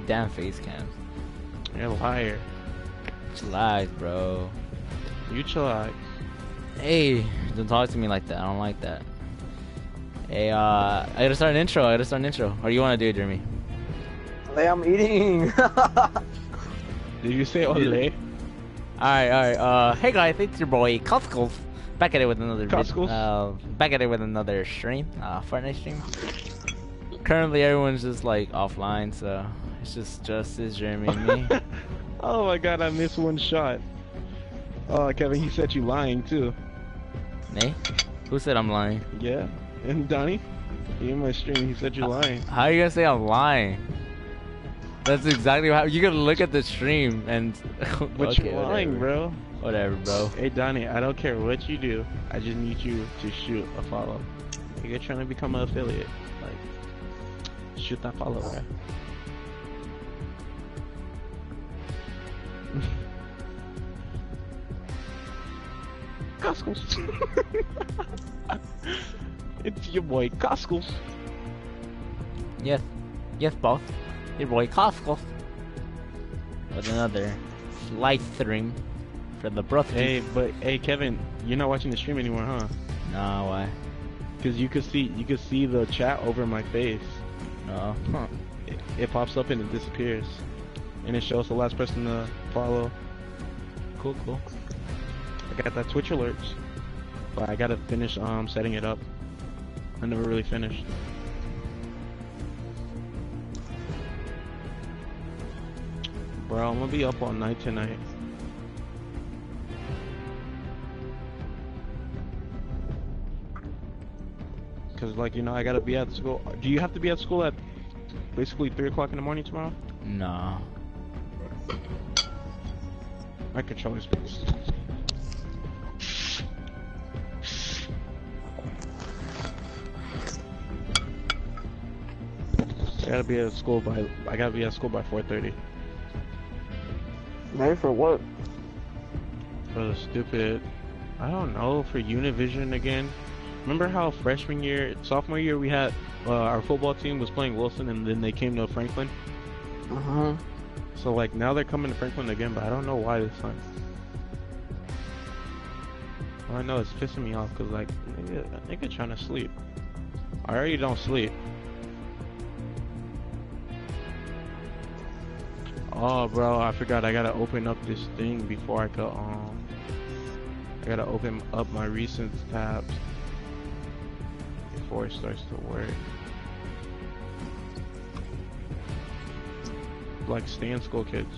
Damn face cams. You're a liar. Chillax, bro. You chillax. Hey, don't talk to me like that. I don't like that. Hey, I gotta start an intro. Or you wanna do it, Jeremy? Hey, I'm eating. Did you say ole? Alright. Hey guys, it's your boy Coscos. Back at it with another back at it with another stream. Fortnite stream. Currently, everyone's just like offline, so it's just Justice, Jeremy, and me. Oh my god, I missed one shot. Oh, Kevin, he said you lying too. Me? Who said I'm lying? Yeah, and Donnie, he in my stream, he said you're lying. How are you gonna say I'm lying? That's exactly how you gotta look at the stream and. But Okay, you're lying, whatever. bro. Whatever, bro. Hey Donnie, I don't care what you do. I just need you to shoot a follow. You're trying to become an affiliate. Like, shoot that follow, right? Coscos. It's your boy Coscos. Yes, boss. Your boy Coscos. With another live stream for the brothers. Hey Kevin, you're not watching the stream anymore, huh? Nah, why? Cause you could see the chat over my face. No. Huh. It pops up and it disappears, and it shows the last person to follow. Cool. I got that Twitch alerts, but I gotta finish setting it up. I never really finished. Bro, I'm gonna be up all night tonight. Cause like, you know, I gotta be at school. Do you have to be at school at basically 3 o'clock in the morning tomorrow? No. My controller's fixed. I gotta be at school by 4:30. Ready for what? For the stupid, I don't know, for Univision again. Remember how sophomore year we had our football team was playing Wilson and then they came to Franklin? Uh-huh. So like now they're coming to Franklin again, but I don't know why this time. All I know it's pissing me off because like nigga trying to sleep. I already don't sleep. Oh bro, I forgot I gotta open up this thing before I could I gotta open up my recent tabs before it starts to work. Like stay in school, kids.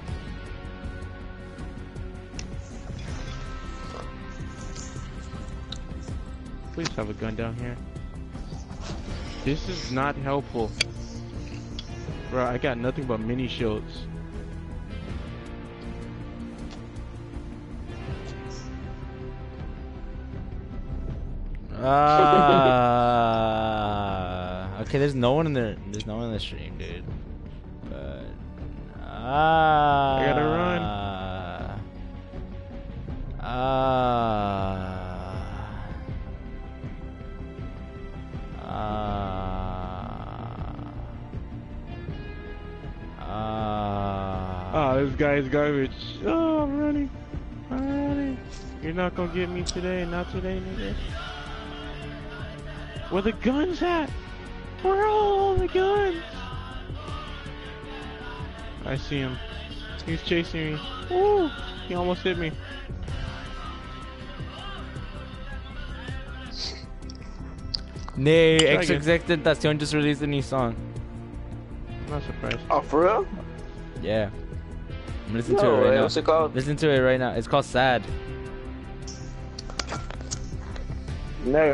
Please have a gun down here. This is not helpful. Bro, I got nothing but mini shields. Okay, there's no one in the stream, dude. But I gotta run. Oh, this guy's garbage. Oh, I'm running. You're not gonna get me today. Not today, nigga. Where the guns at? Where are all the guns? I see him. He's chasing me. Ooh, he almost hit me. Nay, XXXTentacion just released a new song. I'm not surprised. Oh, for real? Yeah. I'm listening to it right now. What's it called? Listen to it right now. It's called Sad. No.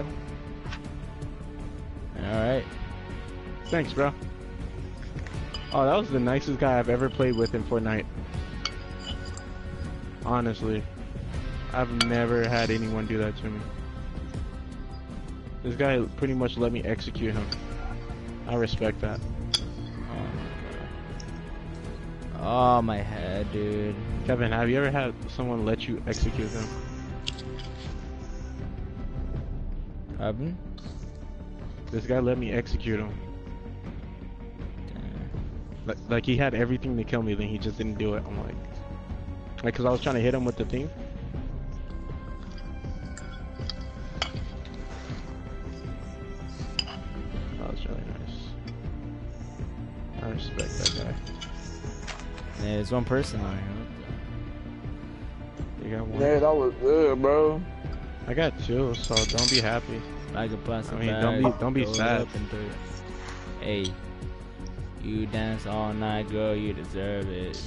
Alright. Thanks, bro. Oh, that was the nicest guy I've ever played with in Fortnite. Honestly. I've never had anyone do that to me. This guy pretty much let me execute him. I respect that. Oh, my head, dude. Kevin, have you ever had someone let you execute them? Haven't? This guy let me execute him. Like he had everything to kill me, then he just didn't do it. I'm like, cause I was trying to hit him with the thing. That was really nice. I respect that guy. Yeah, there's one person on here. You got one. Yeah, that was good, bro. I got two, so don't be happy. I could pass I mean, don't be sad. Hey, you dance all night, girl. You deserve it.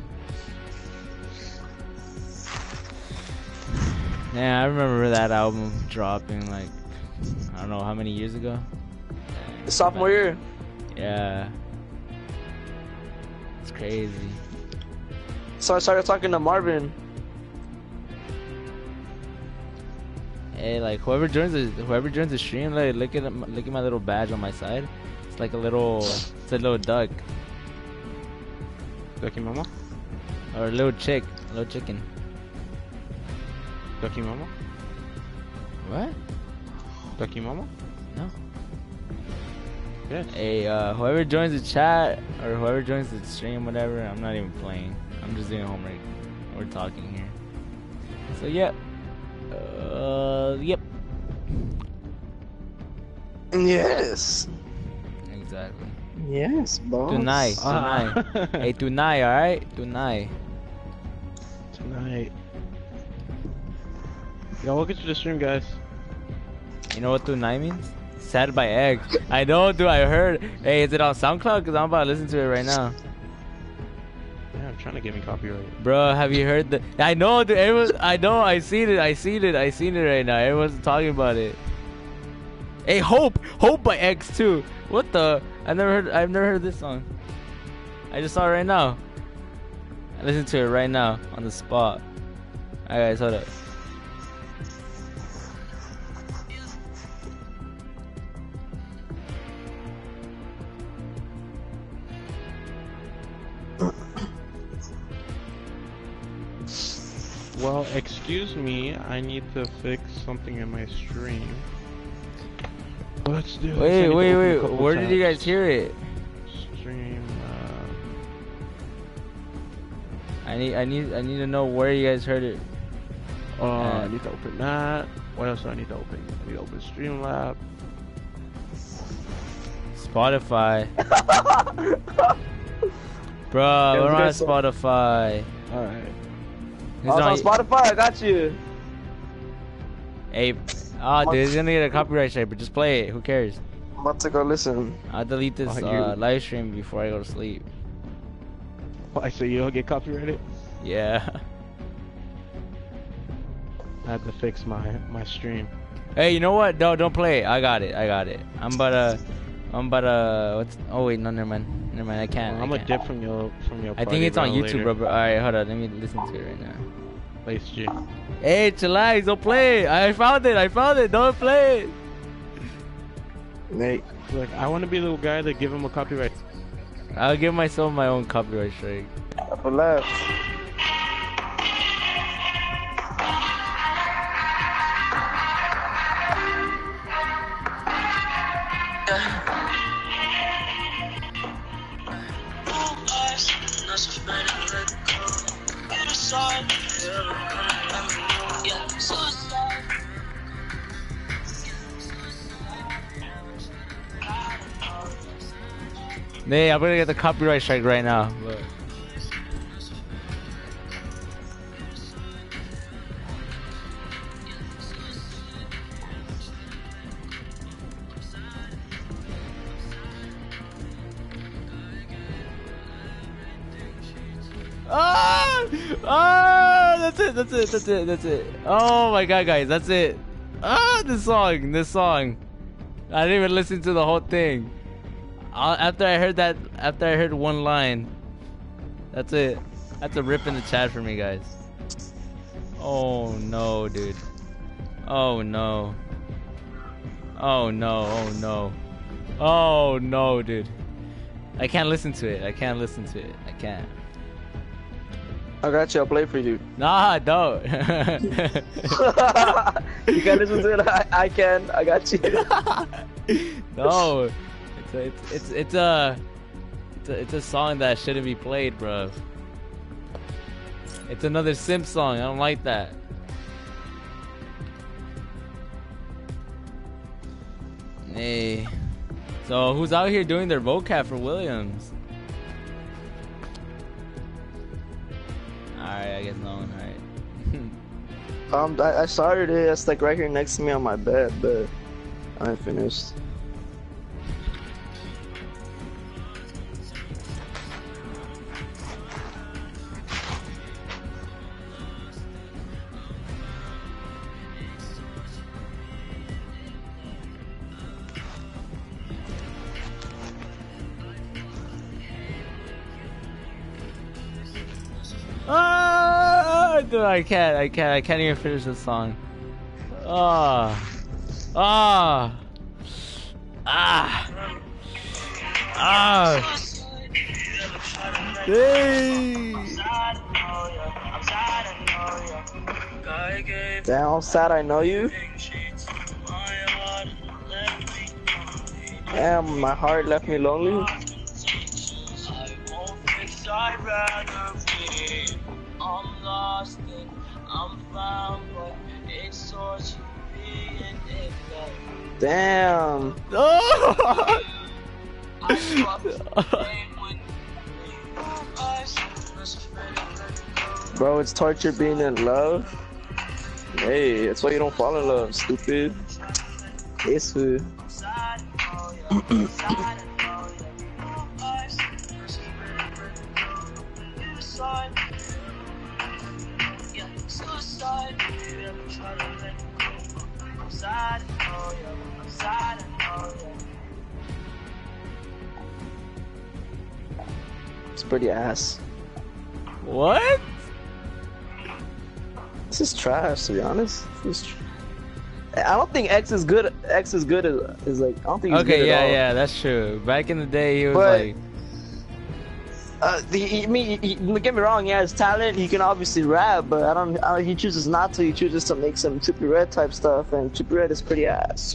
Yeah, I remember that album dropping like I don't know how many years ago. Sophomore year. Yeah, it's crazy. So I started talking to Marvin. Hey, like whoever joins the stream, like look at my little badge on my side. It's like a little duck Ducky Mama? or a little chicken. Ducky Mama? What? Ducky Mama? No. Yes. Hey, whoever joins the chat or whoever joins the stream, whatever, I'm not even playing. I'm just doing homework. We're talking here. So yep. Yep. Yes. Exactly. Yes, boss. Tonight. Hey, tonight, alright? Tonight. Yo, welcome to the stream, guys. You know what tonight means? Sad by Egg. I know, dude, I heard. Hey, is it on SoundCloud? Because I'm about to listen to it right now. Yeah, I'm trying to get me copyright. Bro, have you heard the... I know, dude, I know, I seen it right now. Everyone's talking about it. Hey, Hope by X too. What the? I've never heard this song. I just saw it right now. I listened to it right now on the spot. Alright, guys, hold up. Well, excuse me, I need to fix something in my stream. Let's do this. Wait. Where did you guys hear it? Stream. I need to know where you guys heard it. I need to open that. What else do I need to open? I need to open Streamlab. Spotify. Bro, we're on Spotify. Alright. I was on Spotify. I got you. Hey, dude, it's gonna get a copyright strike, but just play it. Who cares? I'm about to go listen. I'll delete this live stream before I go to sleep. Why, so you don't get copyrighted? Yeah. I had to fix my stream. Hey, you know what? No, don't play it. I got it. I'm about to. What's? Oh wait, no, never mind. I can't. I'm gonna dip from your. I think it's on YouTube, bro. All right, hold on. Let me listen to it right now. Place G. Hey, chillax, don't play it. I found it. Don't play it. Nate. Like, I want to be the little guy that give him a copyright. I'll give myself my own copyright strike. Upper left. Hey, I'm gonna get the copyright strike right now. Look. That's it. Oh my god, guys, that's it. This song. I didn't even listen to the whole thing. After I heard one line, that's it. That's a rip in the chat for me, guys. Oh no, dude. Oh no, dude. I can't listen to it. I can't. I got you. I'll play for you. Nah, don't. You can listen to it. I can. I got you. No. It's It's a song that shouldn't be played, bro. It's another simp song. I don't like that. Hey. So who's out here doing their vocab for Williams? Alright, I guess no one, alright. I started it. It's like right here next to me on my bed, but I ain't finished. Dude, I can't even finish this song. Ah. Hey. Damn, sad I know you. Damn, my heart left me lonely. I'm lost and I'm found, but it's torture being in love. Damn. Bro, it's torture being in love. Hey, that's why you don't fall in love, stupid. It's food. It's pretty ass. What? This is trash, to be honest. I don't think X is good. X is good is like I don't think he's good Okay, at all. yeah, that's true. Back in the day, he was But- like, don't get me wrong. He has talent. He can obviously rap, but he chooses not to. He chooses to make some Trippie Redd type stuff, and Trippie Redd is pretty ass.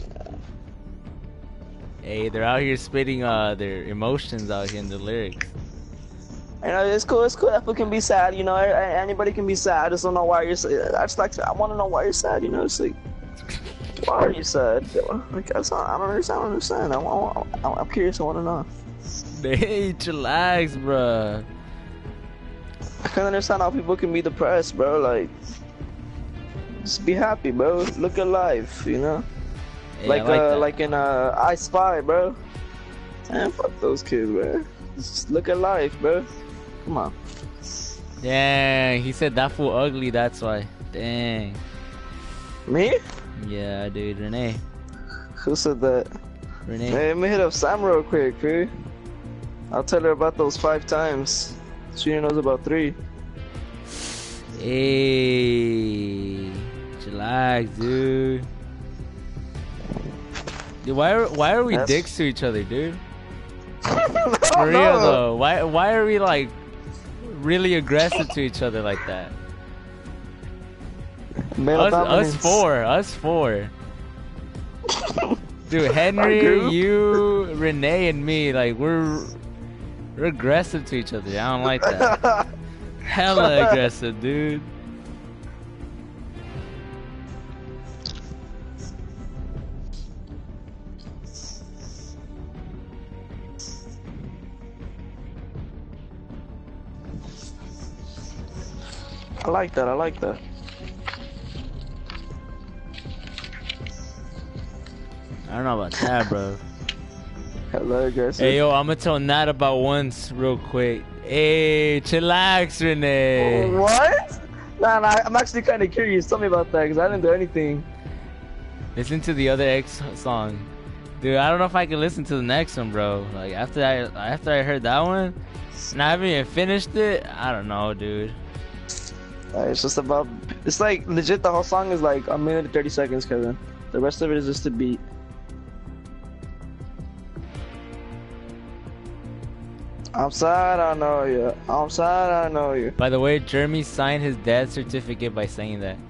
hey, they're out here spitting their emotions out here in the lyrics. You know, it's cool. It's cool. That fool can be sad. You know, anybody can be sad. I just don't know why you're sad. I want to know why you're sad. You know, it's like, why are you sad? Like, I don't understand. I'm curious. I want to know. Hey, chillax, bruh. I can't understand how people can be depressed, bro. Like, just be happy, bro. Look at life, you know. Hey, like, I like that. like in I Spy, bro. Man, fuck those kids, bro. Just look at life, bro. Come on. Dang, he said that fool ugly, that's why. Dang. Me? Yeah, dude, Renee. Who said that? Renee. Hey, let me hit up Sam real quick, dude. I'll tell her about those 5 times. She knows about 3. Hey, chillax, dude. Dude, why are we That's- dicks to each other, dude? For For real though, why are we like really aggressive to each other like that? Male Us dominance. four. Dude, Our Henry, group? you, Renee, and me, like we're aggressive to each other. I don't like that. Hella aggressive, dude. I like that. I like that. I don't know about that, bro. Hella aggressive. Hey, yo, I'm gonna tell Nat about once real quick. Hey, chillax, Renee. What? Nah, I'm actually kind of curious. Tell me about that, because I didn't do anything. Listen to the other X song. Dude, I don't know if I can listen to the next one, bro. Like, after I heard that one, and I haven't even finished it, I don't know, dude. It's just about... It's like, legit, the whole song is like 1 minute and 30 seconds, Kevin. The rest of it is just a beat. I'm sad, I know you. I'm sad, I know you. By the way, Jeremy signed his dad's certificate by saying that.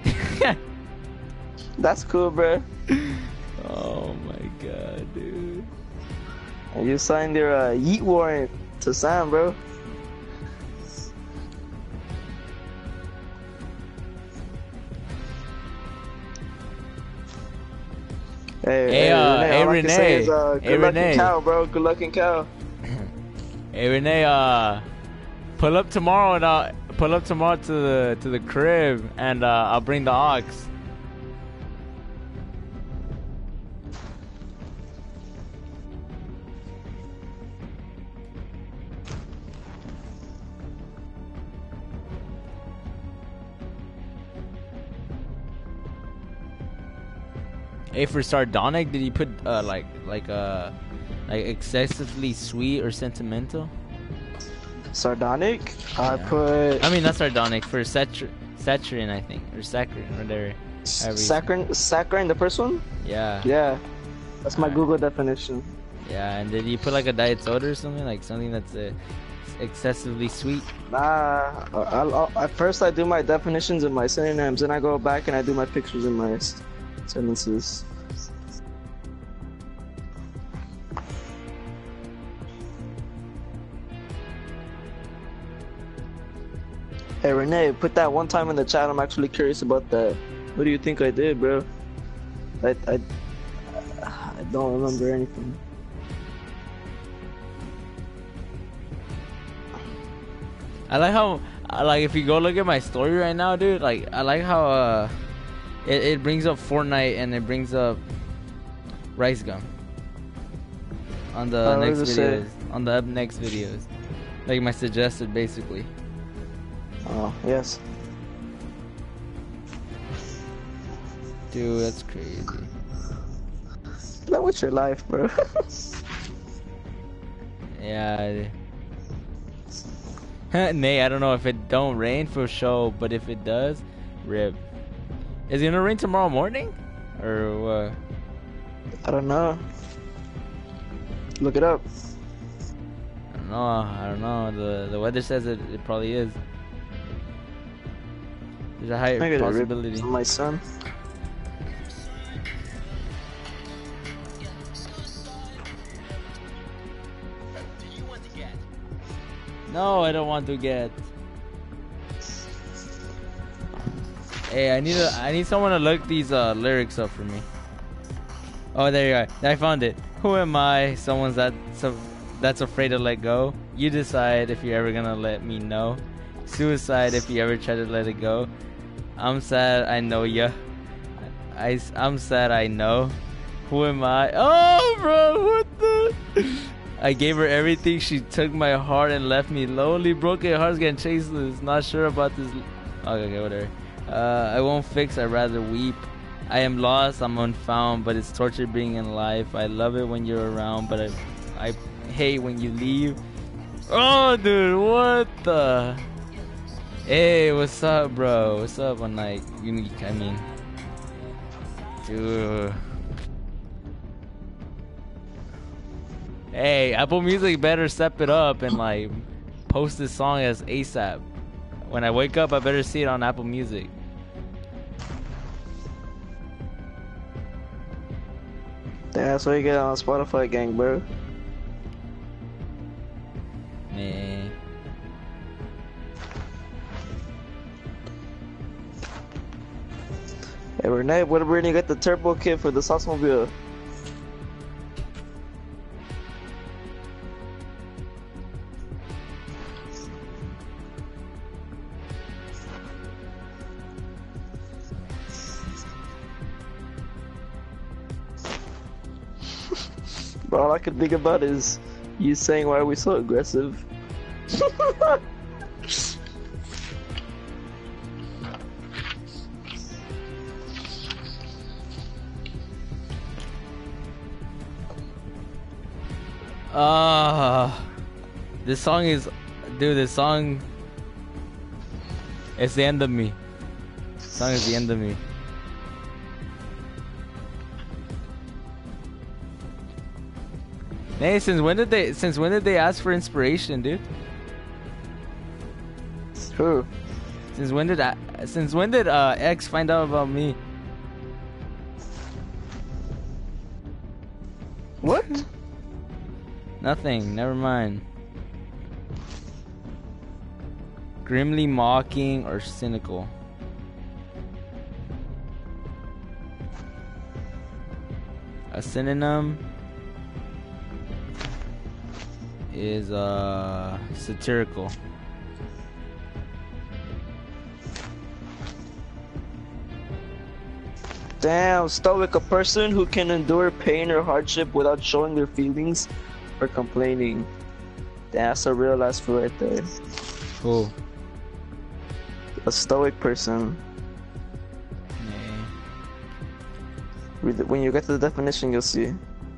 That's cool, bro. Oh my god, dude. And you signed your yeet warrant. to Sam, bro. Hey, Renee. Good luck in cow, bro. Good luck in cow. Hey, Renee. Pull up tomorrow and pull up tomorrow to the crib, and I'll bring the ox. Hey, for sardonic, did he put like excessively sweet or sentimental? Sardonic? Yeah. I put. I mean, not sardonic, for saccharin, I think, or saccharin, whatever. Saccharin, the first one? Yeah. Yeah, that's my Google definition. Yeah, and did you put like a diet soda or something, like something that's excessively sweet? Nah. At first I do my definitions and my synonyms, then I go back and I do my pictures and my sentences. Hey Renee, put that one time in the chat. I'm actually curious about that. What do you think I did, bro? I don't remember anything. I like how, like, if you go look at my story right now, dude, like, I like how it brings up Fortnite and it brings up Rice Gum on the next videos, on the up next videos, like my suggested, basically. Oh, yes. Dude, that's crazy. Like, what's your life, bro? Yeah. Nay, I don't know if it don't rain for sure, but if it does, rip. Is it gonna rain tomorrow morning? Or what? I don't know. Look it up. I don't know. The weather says it probably is. There's a high possibility. My son. No, I don't want to get. Hey, I need someone to look these lyrics up for me. Oh, there you are. I found it. Who am I? Someone's that's afraid to let go. You decide if you're ever gonna let me know. Suicide if you ever try to let it go. I'm sad, I know ya. I'm sad, I know. Who am I? Oh, bro, what the? I gave her everything. She took my heart and left me lonely. Broken hearts getting chaseless. Not sure about this. Okay, whatever. I won't fix. I'd rather weep. I am lost. I'm unfound, but it's torture being in life. I love it when you're around, but I hate when you leave. Oh, dude, what the? Hey, what's up, bro? What's up on like Unique? I mean, dude. Hey, Apple Music better step it up and like post this song as ASAP. When I wake up, I better see it on Apple Music. That's what you get on Spotify, gang, bro. Man. Hey Renee, when are you get the turbo kit for the Saucemobile? But all I can think about is you saying, why are we so aggressive? This song is, dude, this song, it's the end of me. This song is the end of me. Hey, since when did they ask for inspiration, dude? Who? Since when did X find out about me? What? Nothing. Never mind. Grimly mocking or cynical. A synonym is satirical. Damn, stoic, a person who can endure pain or hardship without showing their feelings or complaining. Damn, that's a real last food right there. Cool. A stoic person. When you get to the definition, you'll see.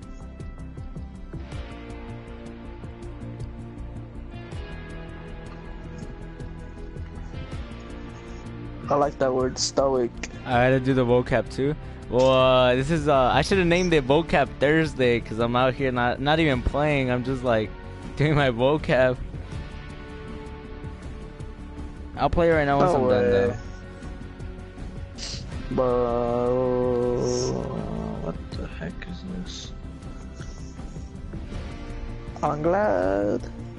I like that word, stoic. I had to do the vocab too. Well, this is I should have named it Vocab Thursday because I'm out here not even playing. I'm just like doing my vocab. I'll play it right now once I'm done though. What the heck is this? I'm glad.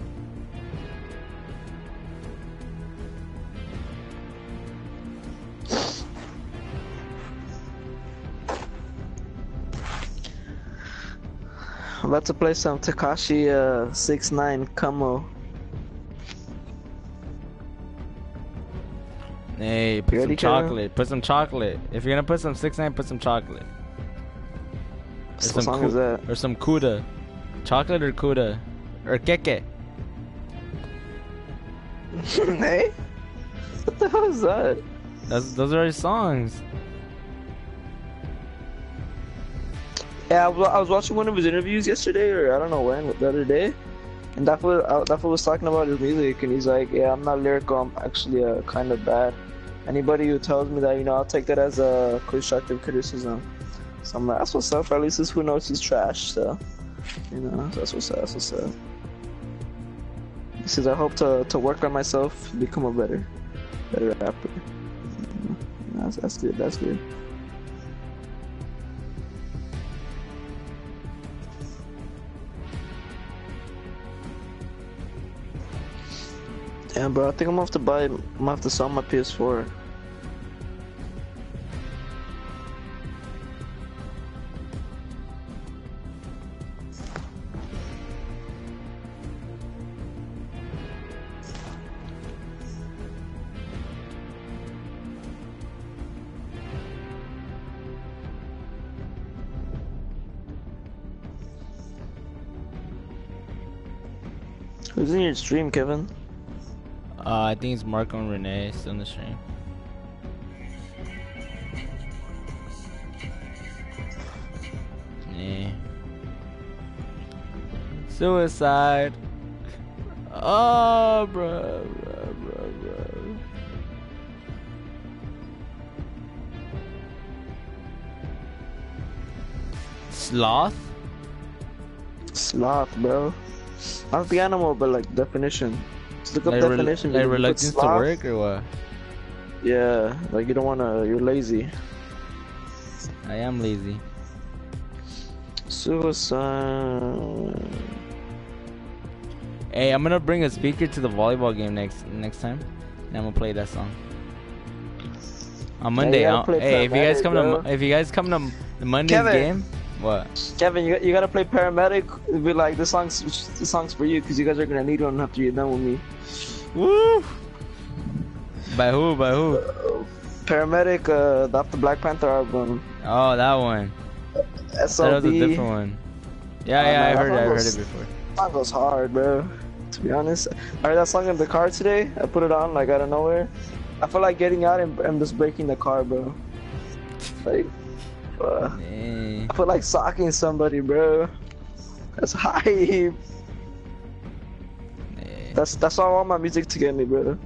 I'm about to play some Tekashi 6ix9ine Como. Hey, put some chocolate. Put some chocolate. If you're gonna put some 6ix9ine, put some chocolate. What song is that? Or some Kuda. Chocolate or Kuda. Or Keke. Hey? What the hell is that? Those are his songs. Yeah, I was watching one of his interviews yesterday, or I don't know when, the other day. And that fool was talking about his music, and he's like, yeah, I'm not lyrical, I'm actually kind of bad. Anybody who tells me that, you know, I'll take that as a constructive criticism. So I'm like, that's what's up, at least this who knows he's trash, so, you know, that's what's up, that's what's up. He says, I hope to work on myself, become a better rapper. That's good, that's good. Yeah, bro, I think I'm gonna have to sell my PS4. Who's in your stream, Kevin? I think it's Marco and Renee still in the stream. Yeah. Suicide. Oh, bro. Sloth? Sloth, bro. Not the animal, but like definition. Just look up like definition. Like reluctance to work or what? Yeah, like you don't wanna. You're lazy. I am lazy. Suicide. Hey, I'm gonna bring a speaker to the volleyball game next time, and I'm gonna play that song on Monday. Hey, if you guys come to the Monday's game, what? Kevin, you gotta play paramedic. It'd be like the songs for you because you guys are gonna need one after you're done with me. Woo! By who? Paramedic, off the Black Panther album. Oh, that one. SLB. That was a different one. Yeah, I heard it before. That goes hard, bro. To be honest, I heard that song in the car today. I put it on like out of nowhere. I feel like getting out and just breaking the car, bro. Like, I feel like socking somebody, bro. That's hype. That's all I want my music to get me, bro.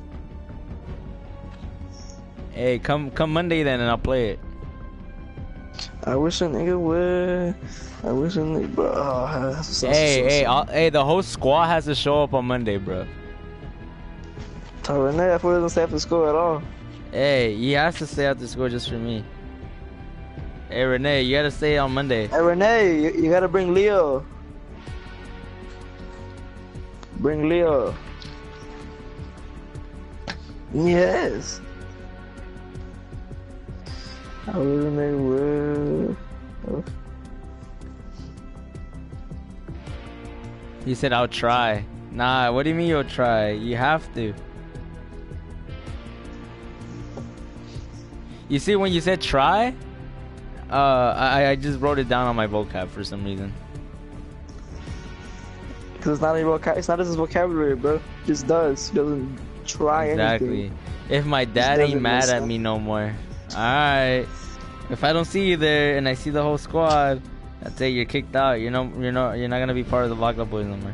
Hey, come Monday then, and I'll play it. I wish a nigga would. I wish a nigga, bro. Hey, the whole squad has to show up on Monday, bro. Tell Renee, I thought he doesn't stay after school at all. Hey, he has to stay after school just for me. Hey, Renee, you gotta stay on Monday. Hey, Renee, you gotta bring Leo. Bring Leo. Yes. I wasn't there with. He said, I'll try. Nah, what do you mean you'll try? You have to. You see, when you said try, I just wrote it down on my vocab for some reason. Because it's not it's not his vocabulary, bro. Just does. He doesn't try exactly. anything. If my dad ain't mad at me no more. Alright. If I don't see you there and I see the whole squad, that's it, you're kicked out. You're not gonna be part of the Lock Up Boys no more.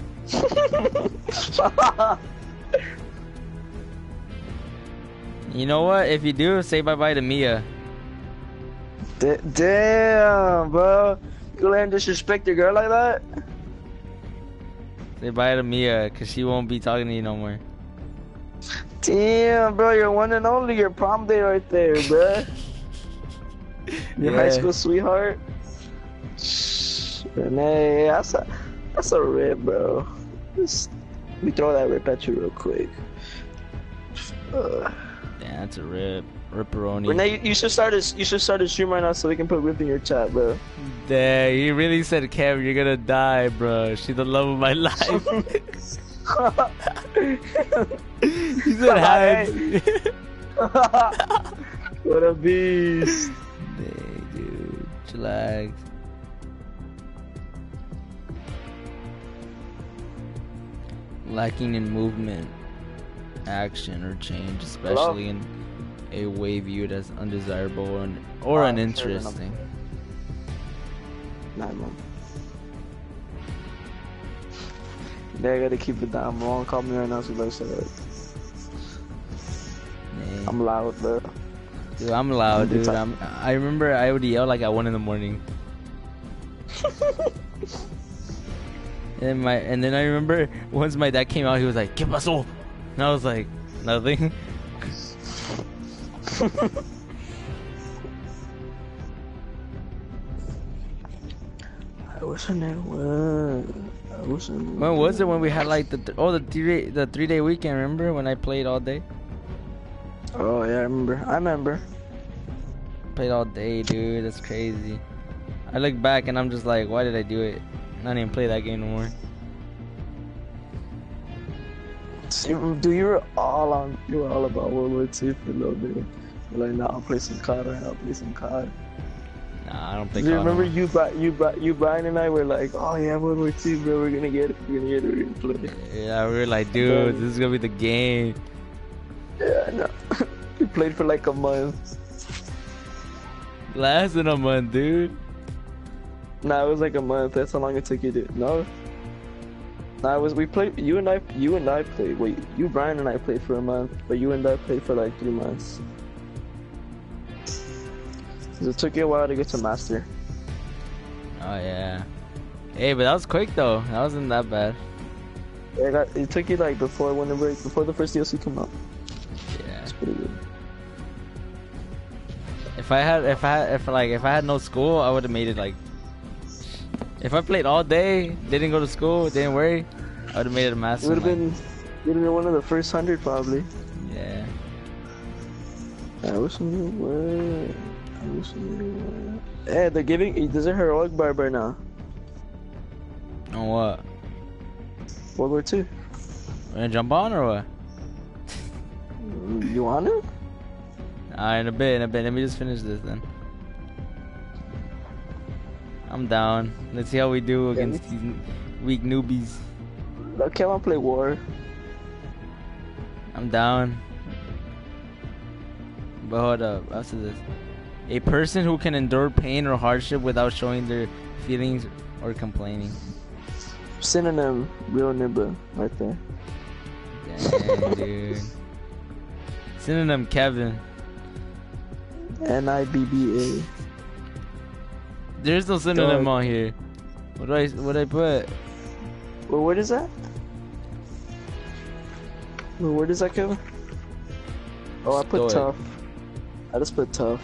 You know what? If you do, say bye-bye to Mia. Damn, bro. You let him disrespect your girl like that? Say bye to Mia, cause she won't be talking to you no more. Damn, bro, you're one and only. Your prom day right there, bro. Your high school sweetheart. Renee, that's a rip, bro. Just let me throw that rip at you real quick. Damn, that's a rip. Ripperoni. Renee, you should start a stream right now so we can put rip in your chat, bro. Damn, he really said, Kev, you're gonna die, bro. She's the love of my life. He said hi. What a beast. Dang, dude. Chillax. Lacking in movement, action, or change, especially in a way viewed as undesirable or uninteresting. Nah, man. Yeah, I gotta keep it down. Malone called me right now, so let's say that. I'm loud, bro. Dude, I'm loud, dude. I remember I would yell like at 1 in the morning. And then I remember once my dad came out, he was like, "¿Qué pasó?" And I was like, "Nothing." I wish I never went. When was it when we had like the 3-day weekend? Remember when I played all day? Oh yeah, I remember. Played all day, dude. That's crazy. I look back and I'm just like, why did I do it? I don't even play that game no more. Dude, you were all about World War II for a little bit. You're like, nah, I'll play some COD right now. I'll play some COD. Nah, I don't play COD. Remember you, Brian, and I were like, oh yeah, World War II, bro. We're gonna get it. We're gonna play. Yeah, we were like, dude, this is gonna be the game. Yeah, I know. We played for like a month. Lasted a month, dude. Nah, it was like a month. That's how long it took you to. No. Nah, we played. You and I played. Wait, you, Brian, and I played for a month, but you and I played for like 3 months. It took you a while to get to master. Oh yeah. Hey, but that was quick though. That wasn't that bad. Yeah, it took you like before the first DLC came out. Yeah. It's pretty good. If I had no school, I would have made it like. If I played all day, didn't go to school, didn't worry, I would have made it a master. You'd have been one of the first 100 probably. Yeah. I wish I knew where. Hey, they're giving. There's a heroic bar right now. On what? World War II. We're gonna jump on or what? You want it? In a bit. Let me just finish this then. I'm down. Let's see how we do against these weak newbies. Okay, I wanna play war. I'm down. But hold up, after this. A person who can endure pain or hardship without showing their feelings or complaining. Synonym, real nibba, right there. Dang, dude. Synonym, Kevin. NIBBA. There's no synonym on here. What do I put? Well, what is that? Well, where does that go? Oh, I put tough. I just put tough.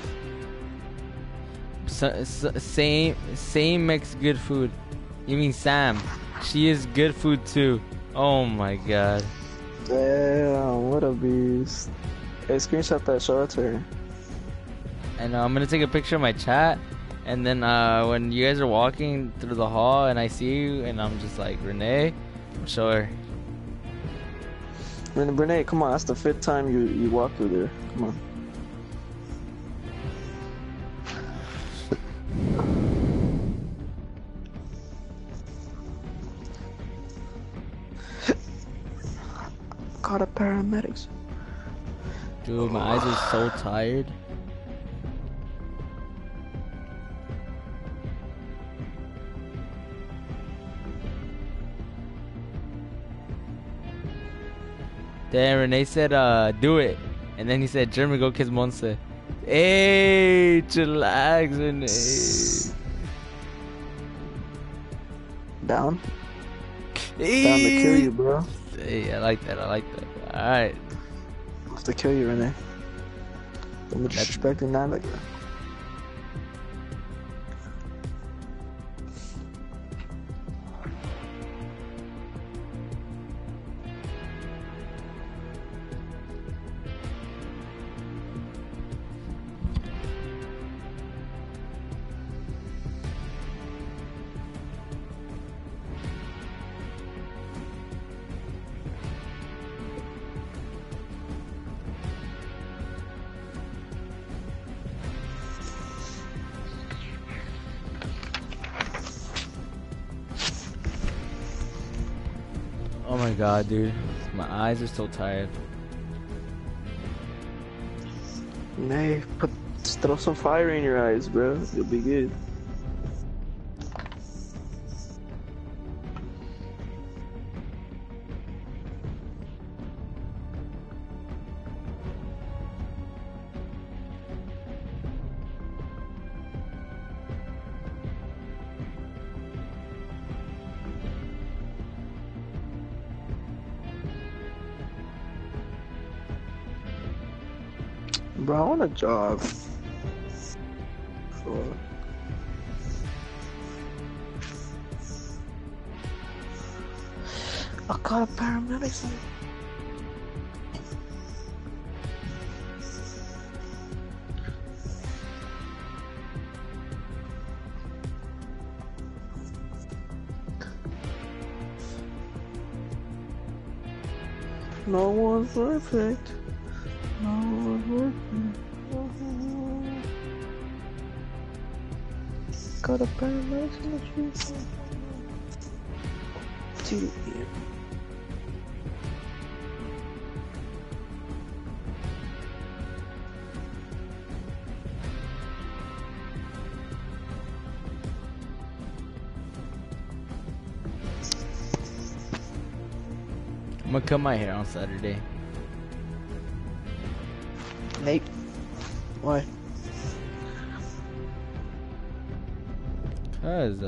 Same makes good food. You mean Sam? She is good food too. Oh my god. Damn, What a beast. Hey, screenshot that, show it to her. And I'm gonna take a picture of my chat, and then when you guys are walking through the hall and I see you, and I'm just like, Renee, I'll show her. Renee, come on, that's the 5th time you walk through there. Come on. Caught a paramedics. Dude, my eyes are so tired. Then Renee said, do it. And then he said, Jeremy, go kiss Monse. Hey, chillax, Renee. Down? Hey. Down to kill you, bro. Hey, I like that, Alright. I have to kill you, Renee. Don't be disrespecting that like that. Oh my god, dude. My eyes are so tired. Nay, throw some fire in your eyes, bro. You'll be good. Bro, I want a job. Fuck. I got a paramedic. No one's perfect. No one's perfect. Got a paramedic in the street. Dude, yeah. I'm gonna cut my hair on Saturday. Nate, why? Cause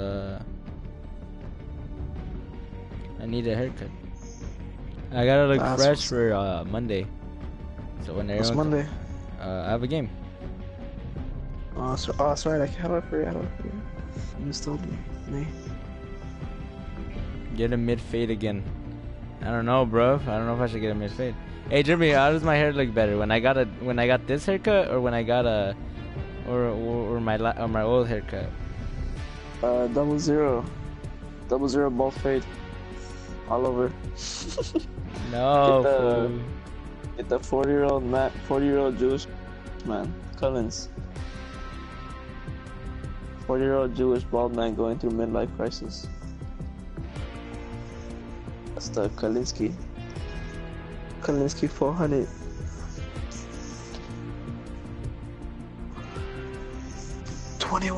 I need a haircut. I gotta look fresh for Monday. So when What's everyone Monday? I have a game. Oh, sorry, how do I forget? You just told me. Nate. Get a mid fade again. I don't know, bro. I don't know if I should get a mid fade. Hey, Jimmy, how does my hair look better? When I got this haircut, or when I got or my old haircut? 00. 00 ball fade. All over. No. Get the 40-year-old Jewish man, Collins. 40-year-old Jewish bald man going through midlife crisis. That's the Kalinsky 400. $21.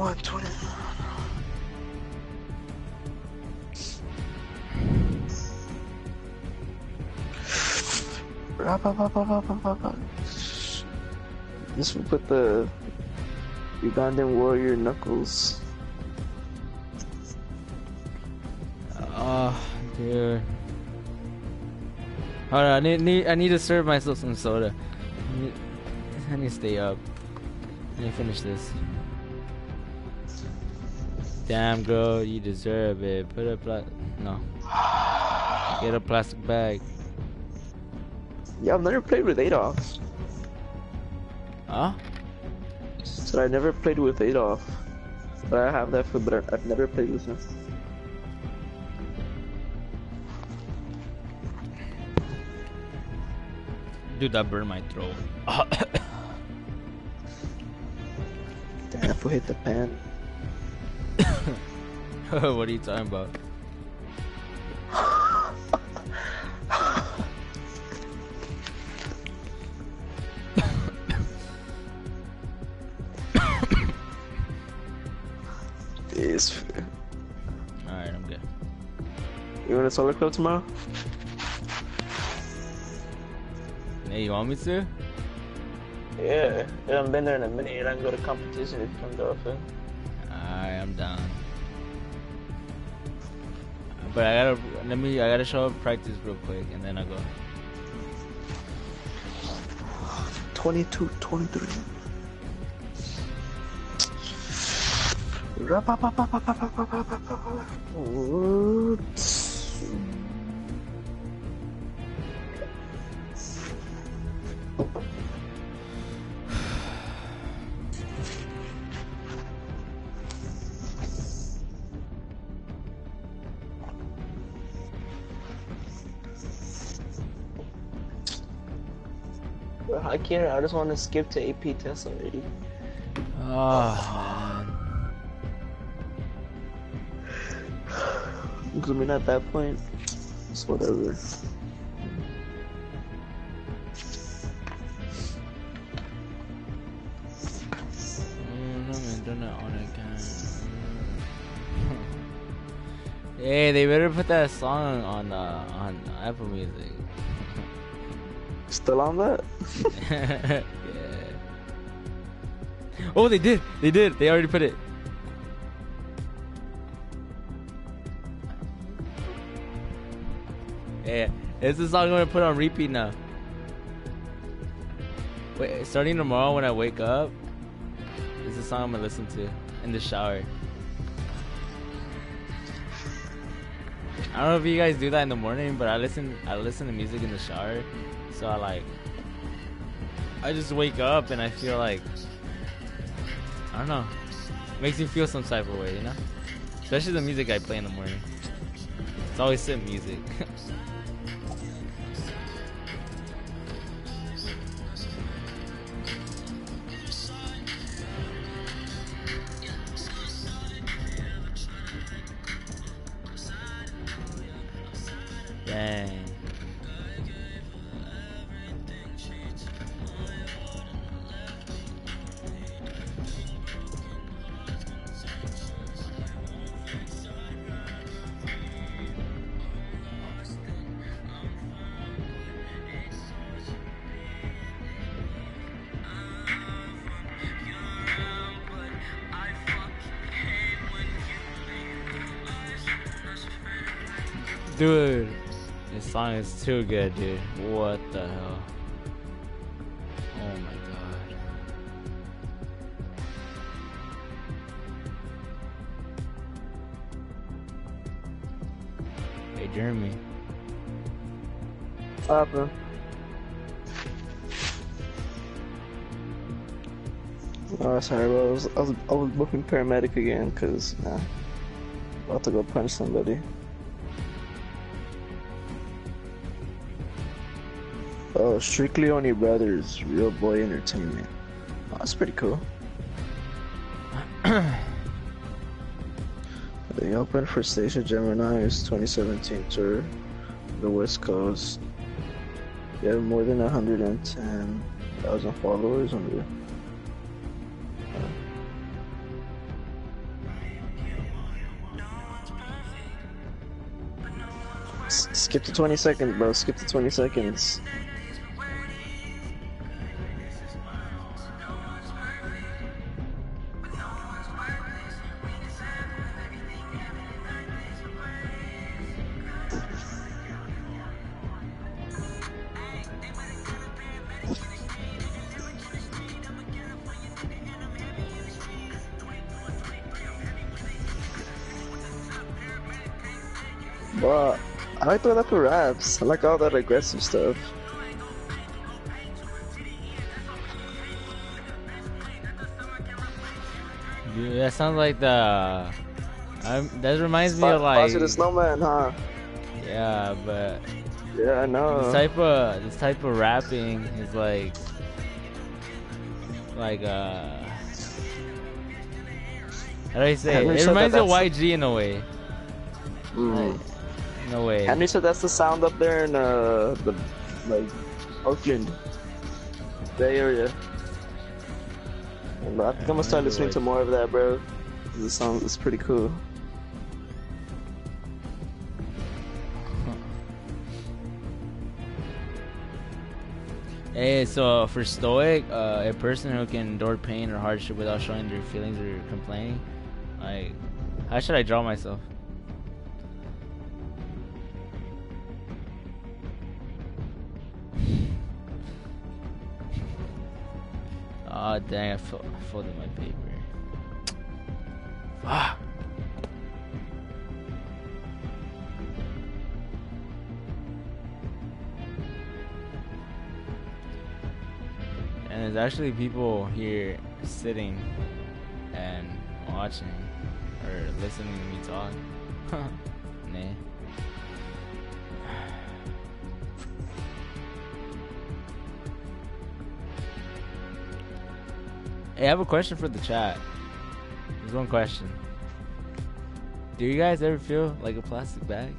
This will put the Ugandan warrior knuckles. Oh, dude. Hold on, I need to serve myself some soda. I need to stay up. Let me finish this. Damn, girl, you deserve it. Put a no. Get a plastic bag. Yeah, I've never played with Adolf. Huh? So I never played with Adolf. But I have that foot, but I've never played with him. Dude, that burned my throat. Damn, that foot hit the pan. What are you talking about? This. Alright, I'm good. You want a solo club tomorrow? Hey, you want me to? Yeah. I haven't been there in a minute. I can go to competition if you come to often. Alright, I'm down. But I gotta show up practice real quick and then I go. 22, 23. I can't. I just want to skip to AP test already. Oh, man. Because I mean, at that point, it's whatever. Hey, they better put that song on Apple Music. Still on that? Yeah. Oh, they did. They did. They already put it. Yeah, this is the song I'm gonna put on repeat now. Wait, starting tomorrow when I wake up, this is the song I'm gonna listen to in the shower. I don't know if you guys do that in the morning, but I listen to music in the shower. So I just wake up and I feel like, I don't know, makes me feel some type of way, you know? Especially the music I play in the morning. It's always sim music. Dang. Dude, this song is too good, dude. What the hell? Oh my god. Hey, Jeremy. What happened? Oh, sorry, bro. I was booking paramedic again, cause about to go punch somebody. Oh, Strictly Only Brothers, Real Boy Entertainment. Oh, that's pretty cool. They opened for Station Gemini's 2017 tour, the West Coast. They have more than 110,000 followers on the. Skip to 20 seconds, bro. Skip to 20 seconds. But I like the way that for raps. I like all that aggressive stuff. Dude, that sounds like the. That reminds me of like. Fozzie the Snowman, huh? Yeah, but Yeah, I know. this type of rapping is like how do I say Henry it? It said reminds me of that's- YG in a way. Mm. Like, no way. Henry said that's the sound up there in the like Oakland, Bay Area. And I think I'm gonna start listening to more of that, bro. The song is pretty cool. Hey, so for Stoic, a person who can endure pain or hardship without showing their feelings or complaining, like, how should I draw myself? Oh dang, I folded my paper. Fuck. And there's actually people here sitting and watching or listening to me talk. Nah. Hey, I have a question for the chat. There's one question. Do you guys ever feel like a plastic bag?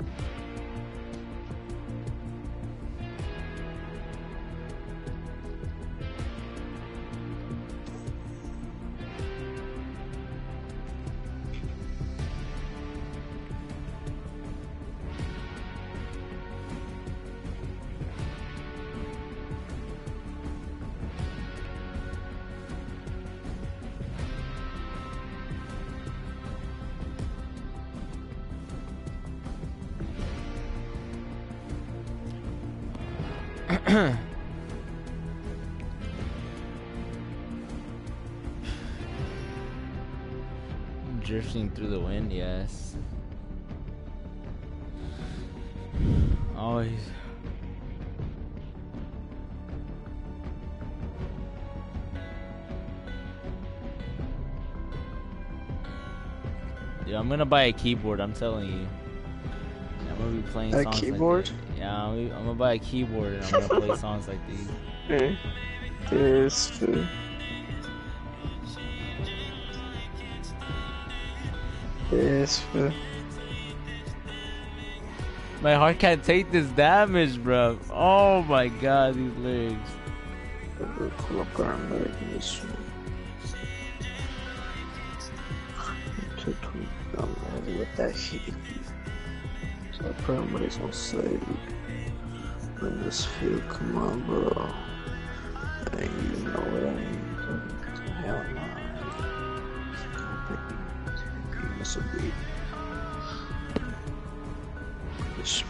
Drifting through the wind, yes. Always. Dude, I'm gonna buy a keyboard, I'm telling you. I'm gonna be playing A songs keyboard? like this. Yeah, I'm gonna buy a keyboard and I'm gonna play songs like these. Okay. Yes. Yes. My heart can't take this damage, bro. Oh my god, these legs. With that shit. So I pray somebody's gonna say, when this field come on, bro. And you know what I mean? Hell no. This will be. This.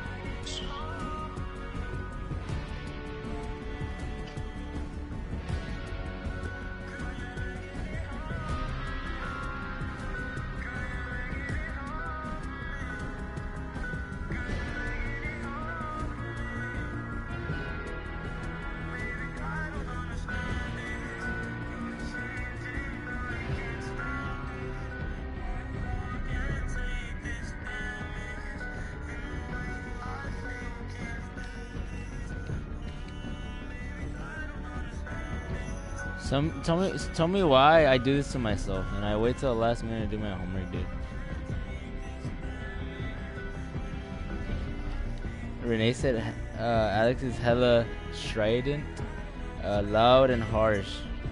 Tell me why I do this to myself and I wait till the last minute to do my homework, dude. Renee said Alex is hella strident, loud and harsh.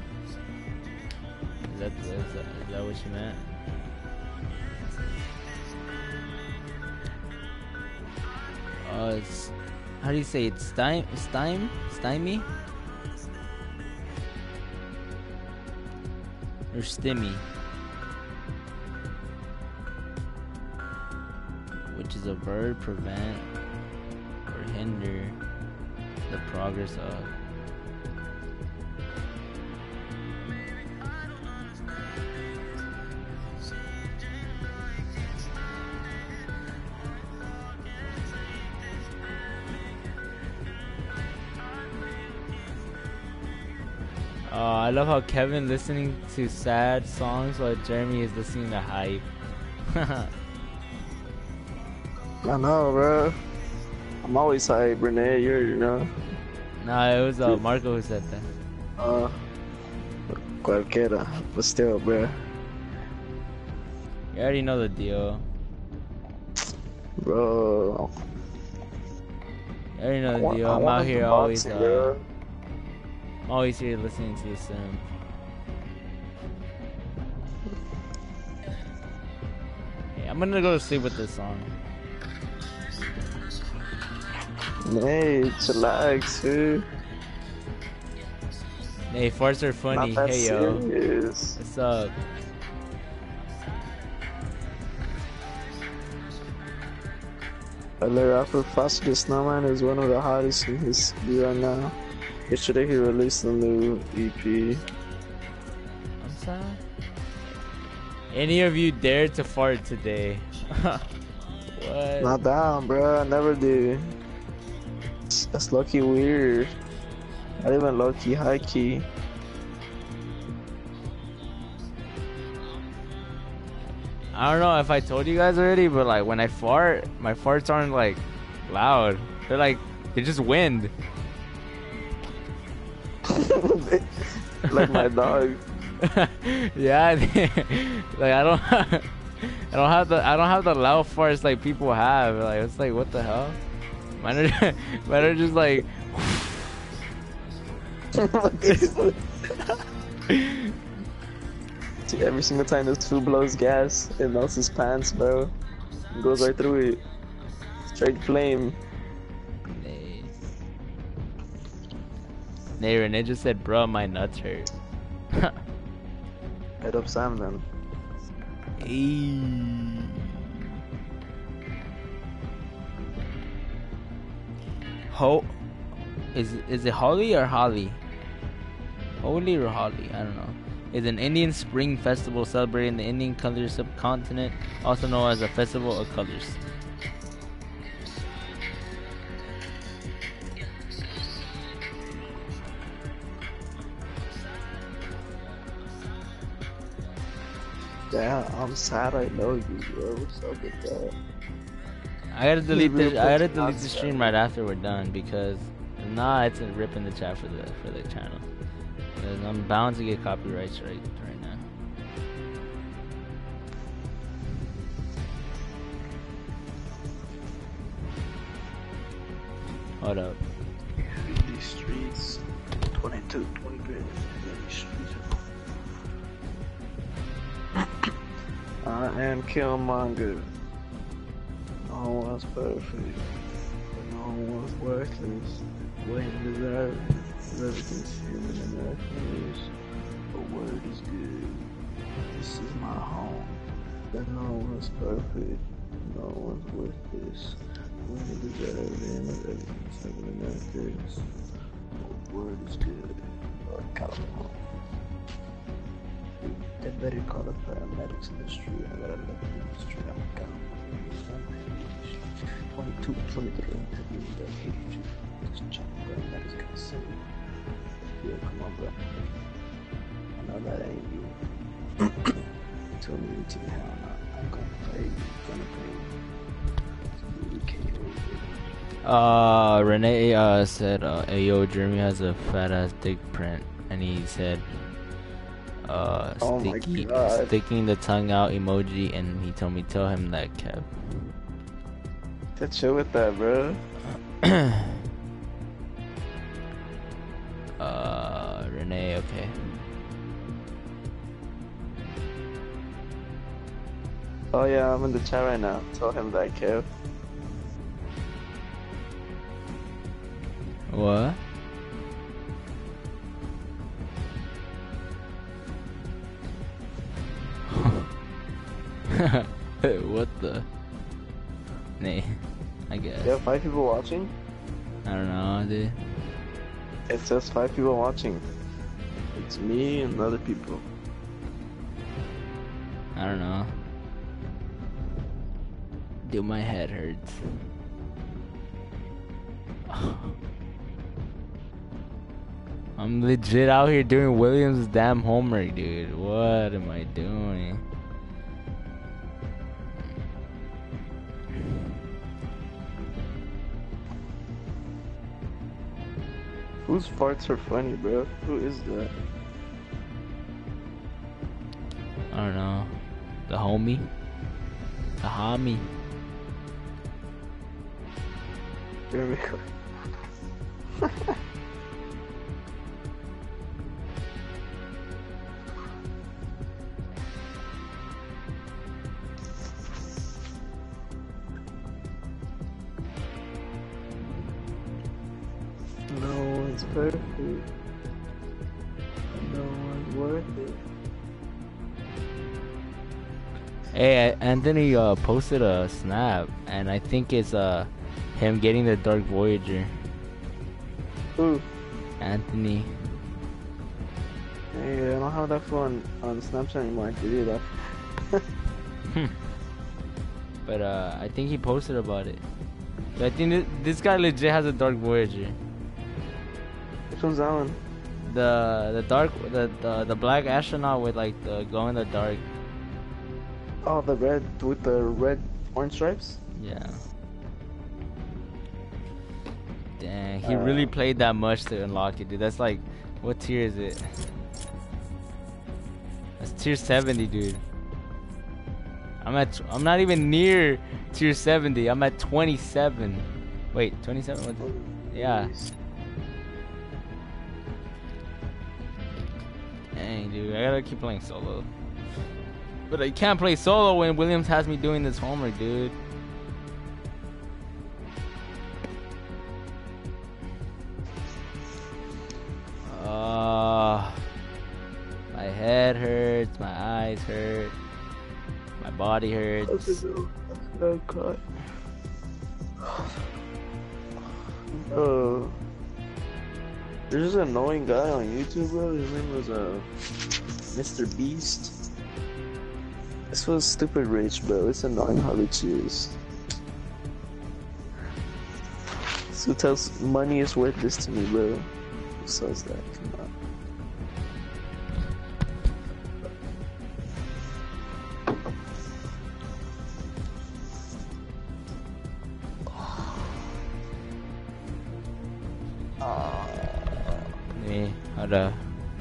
Is that what you meant? It's, how do you say it? Stymie? Or stimmy, which is a verb, prevent or hinder the progress of. I love how Kevin listening to sad songs while Jeremy is listening to hype. I know, bro. I'm always hype, Renee. You know. Nah, it was Marco who said that. Cualquiera, but still, bro. You already know the deal. Bro. You already know the deal. I'm out here always, always here listening to the sim. Hey, I'm gonna go to sleep with this song. Hey, chillax, dude. Hey, farts are funny. Not that Hey, yo. serious. What's up? LA rapper Frosty the Snowman is one of the hottest in his city right now. Yesterday he released a new EP. I'm sorry. Any of you dare to fart today? What? Not down, bro. I never do. That's low-key weird. Not even low-key, high-key. I don't know if I told you guys already, but like when I fart, my farts aren't like loud. They're just wind. Like my dog. Yeah, like I don't have the loud farts like people have. Like it's like what the hell? Mine are just like. Every single time this food blows gas, it melts his pants, bro. It goes right through it. Straight flame. Nay, Renee just said, bro, my nuts hurt. Head up Sam then. Hey. Is it Holi or Holly? Holi or Holly? I don't know. Is an Indian spring festival celebrating the Indian color subcontinent, also known as a festival of colors. Damn, I'm sad I know you, bro. What's up with that? I gotta delete the stream right after we're done because if not, it's a rip in the chat for the channel. Because I'm bound to get copyrights right now. Hold up. These streets, 22, 23. These streets I am Killmonger. No one's perfect. No one's worthless. Waiting to deserve. Everything's human and earthly. The word is good. This is my home. That no one's perfect. No one's worthless. When to deserve it, everything's heaven and earth is. The word is good. Call them home. They better call the paramedics in the street. I gotta look in the street. I'm counting. 22, 23. I hate you. Just check paramedics can see. Yeah, come on, bro. I know that ain't you. Tell me to the hell no. I'm gonna pay you. Renee said, hey yo, Jeremy has a fat ass dick print, and he said, sticking the tongue out emoji, and he told me tell him that, Kev. Just chill with that, bro. Renee, okay. Oh yeah, I'm in the chat right now. Tell him that, Kev. What? What the? Nay, I guess. You have 5 people watching? I don't know, dude. It says 5 people watching. It's me and other people. I don't know. Dude, my head hurts. I'm legit out here doing Williams' damn homework, dude. What am I doing? Whose farts are funny, bro? Who is that? I don't know. The homie? The homie? Jeremy. No one's perfect. No one's worth it. Hey, Anthony posted a snap, and I think it's him getting the Dark Voyager. Who? Anthony. Hey, I don't have that phone on Snapchat anymore. I deleted that. But I think he posted about it. But I think this guy legit has a Dark Voyager. Which one's that one? The black astronaut with like the glow in the dark. Oh, the red with the red orange stripes? Yeah. Dang, he really played that much to unlock it, dude. That's like, what tier is it? That's tier 70, dude. I'm not even near tier 70. I'm at 27. Wait, 27? Yeah. Dang, dude, I gotta keep playing solo. But I can't play solo when Williams has me doing this homework, dude. My head hurts, my eyes hurt, my body hurts. There's this annoying guy on YouTube, bro. His name was Mr. Beast. This was stupid rich, bro. It's annoying how rich he is. So tells money is worth this to me, bro. Who says that? Come on. Me, hold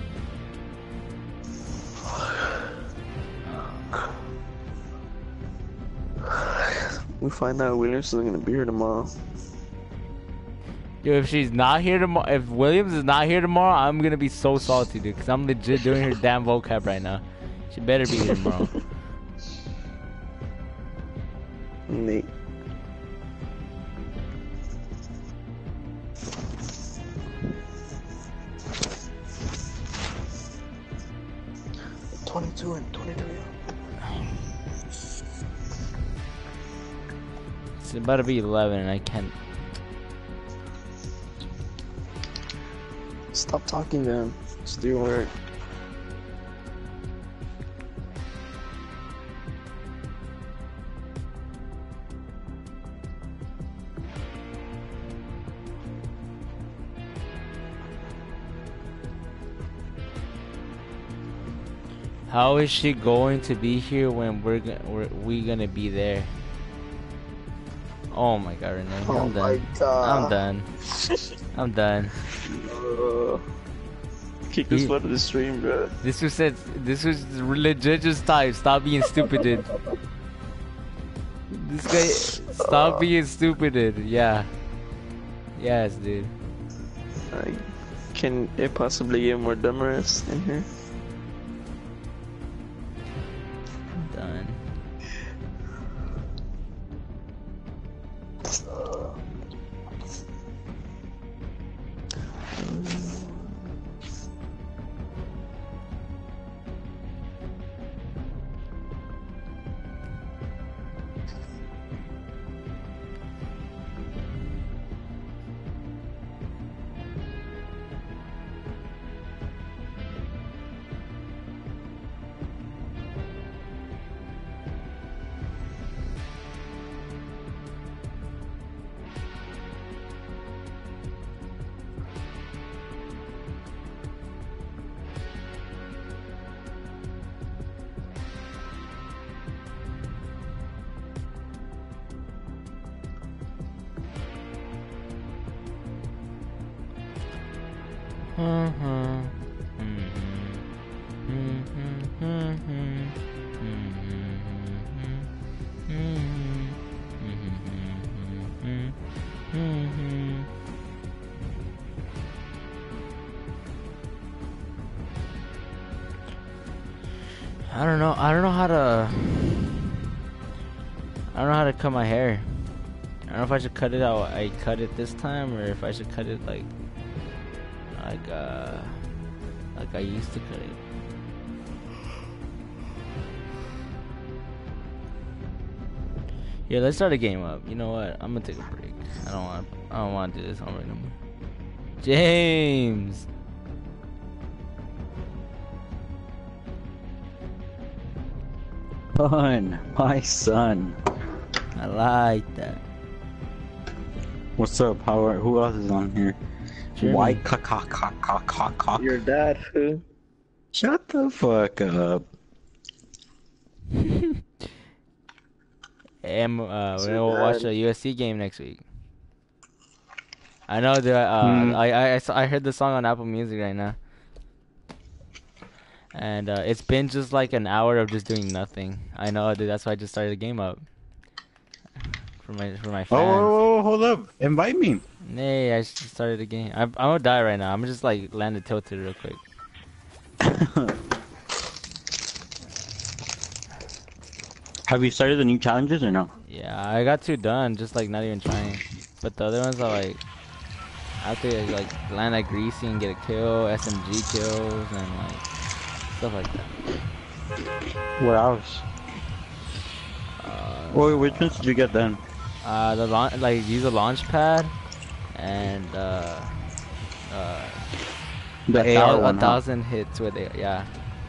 We find out Williams is gonna be here tomorrow. Dude, if she's not here tomorrow, if Williams is not here tomorrow, I'm gonna be so salty, dude, because I'm legit doing her damn vocab right now. She better be here tomorrow. Nate. $22 and $23. It's about to be 11 and I can't. Stop talking, man. Just do your work. How is she going to be here when we gonna be there? Oh my god, Renee. Oh I'm my done. god. I'm done. I'm done. Kick this one to the stream, bro. This was legit just type. Stop being stupid, dude. This guy, stop being stupid, dude. Yeah. Yes, dude. Can it possibly get more dumbass in here? Done. I don't know. I don't know how to cut my hair. I don't know if I should cut it out. I cut it this time, or if I should cut it like I used to cut it. Yeah, let's start a game up. You know what? I'm gonna take a break. I don't want to do this already no more. James. Son, my son. I like that. What's up, Howard? Who else is on here? Jeremy. White cock. Your dad, who? Shut the fuck up. And we're gonna watch a USC game next week. I know that I heard the song on Apple Music right now, and it's been just like an hour of just doing nothing. I know, dude. That's why I just started the game up for my fans. Oh, hold up! Invite me. Nay, I just started the game. I'm gonna die right now. I'm just like landed tilted real quick. Have you started the new challenges or no? Yeah, I got 2 done, just like not even trying. But the other ones are like, I have to like land like greasy and get a kill, SMG kills, and like stuff like that. What else? Wait, which ones did you get then? The like use a launch pad, and The AR one, 1,000 hits with it. Yeah.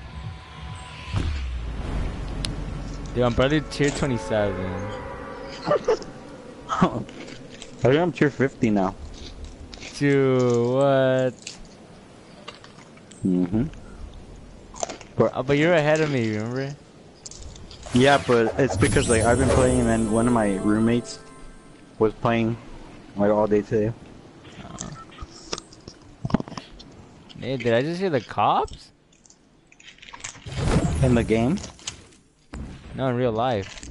Dude, I'm probably tier 27. I think I'm tier 50 now. Dude, what? But you're ahead of me, remember? Yeah, but it's because like I've been playing and then one of my roommates was playing like all day today. Hey, did I just hear the cops? In the game? No, in real life.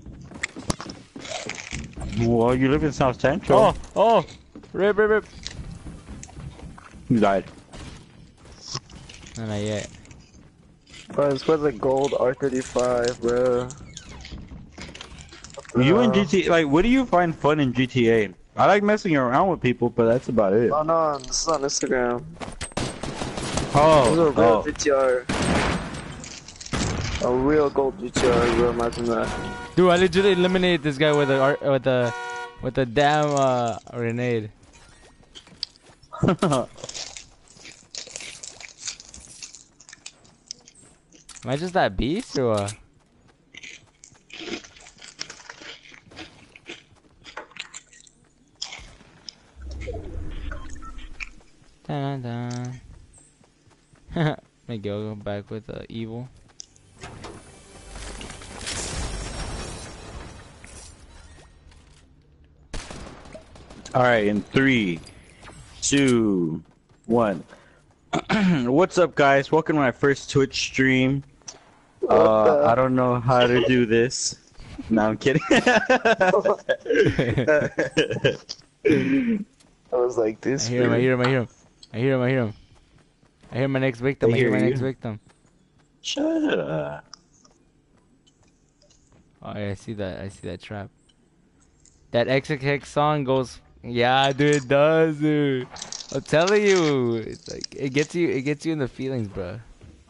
Well, you live in South Central. Oh! Rip. You died. No, not yet. Bro, this was a gold R35, bro. You in GTA, like, what do you find fun in GTA? I like messing around with people, but that's about it. Oh no, this is on Instagram. Oh, This is a real GTR. A real gold GTR, bro. Imagine that. Dude, I legitimately eliminated this guy with a damn grenade. Am I just that beast or what? Dun dun dun. Maybe I'll go back with evil. Alright, in 3, 2, 1. What's up, guys? Welcome to my first Twitch stream. I don't know how to do this. No, I'm kidding. I was like, this. I hear him. I hear my next victim. Shut up. Oh yeah, I see that trap. That XXX song goes, yeah, dude, it does, dude. I'm telling you, it's like it gets you in the feelings, bro.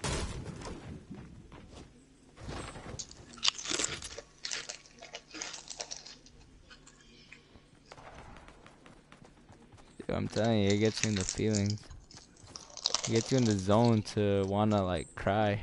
Dude, I'm telling you, it gets you in the feelings. It gets you in the zone to wanna like cry.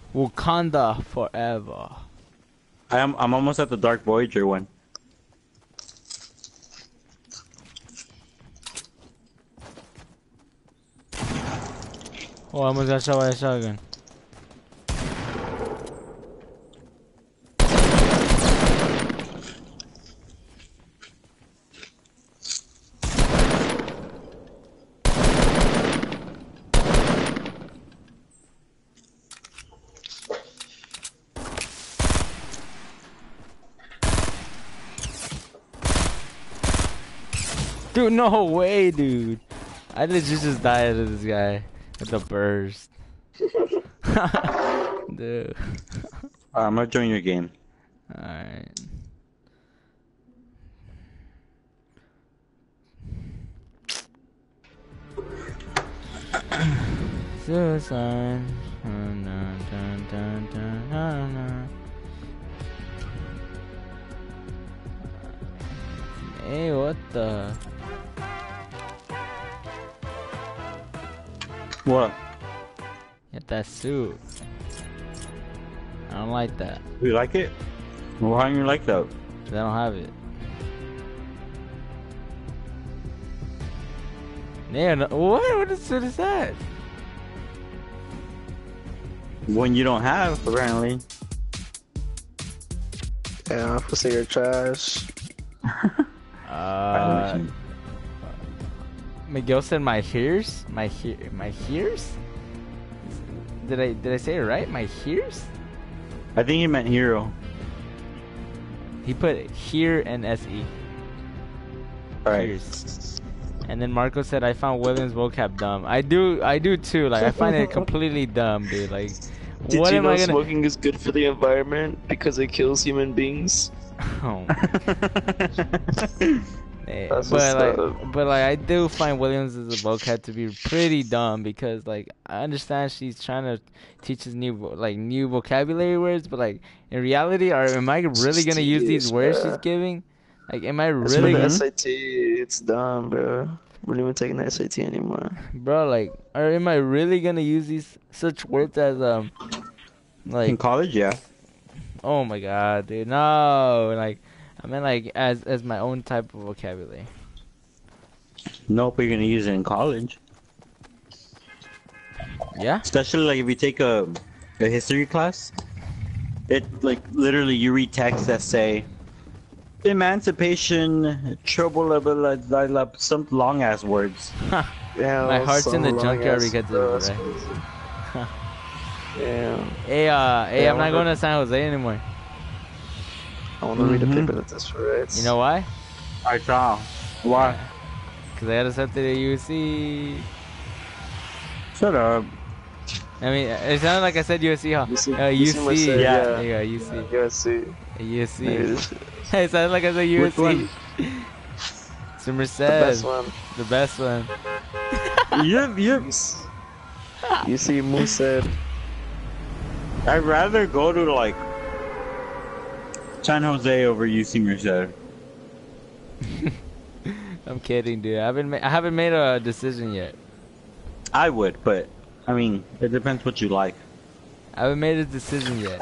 Wakanda forever. I'm almost at the Dark Voyager one. Oh, I almost got shot by a shotgun. Dude, no way, dude. I legit just died to this guy with a burst. Dude. I'm gonna join your game. Alright. Suicide. Dun, dun, dun, dun, dun, dun, dun. Hey, what the? What? Get that suit. I don't like that. You like it? Well, why don't you like that? 'Cause I don't have it. Yeah, no, what suit is that? One you don't have, apparently. Yeah, I say you're trash. Miguel said my hears? My hears? Did I say it right? My hears? I think he meant hero. He put here and SE. Alright. Hears. And then Marco said I found Williams vocab dumb. I do too. Like I find it completely dumb, dude. Like Did what you am know I gonna smoking is good for the environment because it kills human beings? Oh. That's but like I do find Williams as a vocab to be pretty dumb because like I understand she's trying to teach us new vocabulary words, but like in reality, am I really gonna use these words she's giving? Like, am I It's really? for the SAT. It's dumb, bro. We're not even taking the SAT anymore. Bro, like, or am I really gonna use these such words as like in college, yeah. Oh my god, dude, no! Like, I mean, like as my own type of vocabulary. Nope, you're gonna use it in college. Yeah. Especially like if you take a history class, it like literally you read texts that say emancipation, trouble, some long ass words. Yeah, my heart's in the junkyard because of it, right? Yeah. Hey, I'm not going to San Jose anymore. I want to read a paper that this right. You know why? I saw. Why? Because I got accepted at USC. Shut up. I mean, it sounded like I said USC, huh? UC. Yeah, UC. USC. USC. Hey, it sounded like I said USC. Which one? It's Merced. The best one. The best one. UC Merced. I'd rather go to like San Jose over UC Merced. I'm kidding, dude. I haven't made a decision yet. I would, but I mean, it depends what you like. I haven't made a decision yet.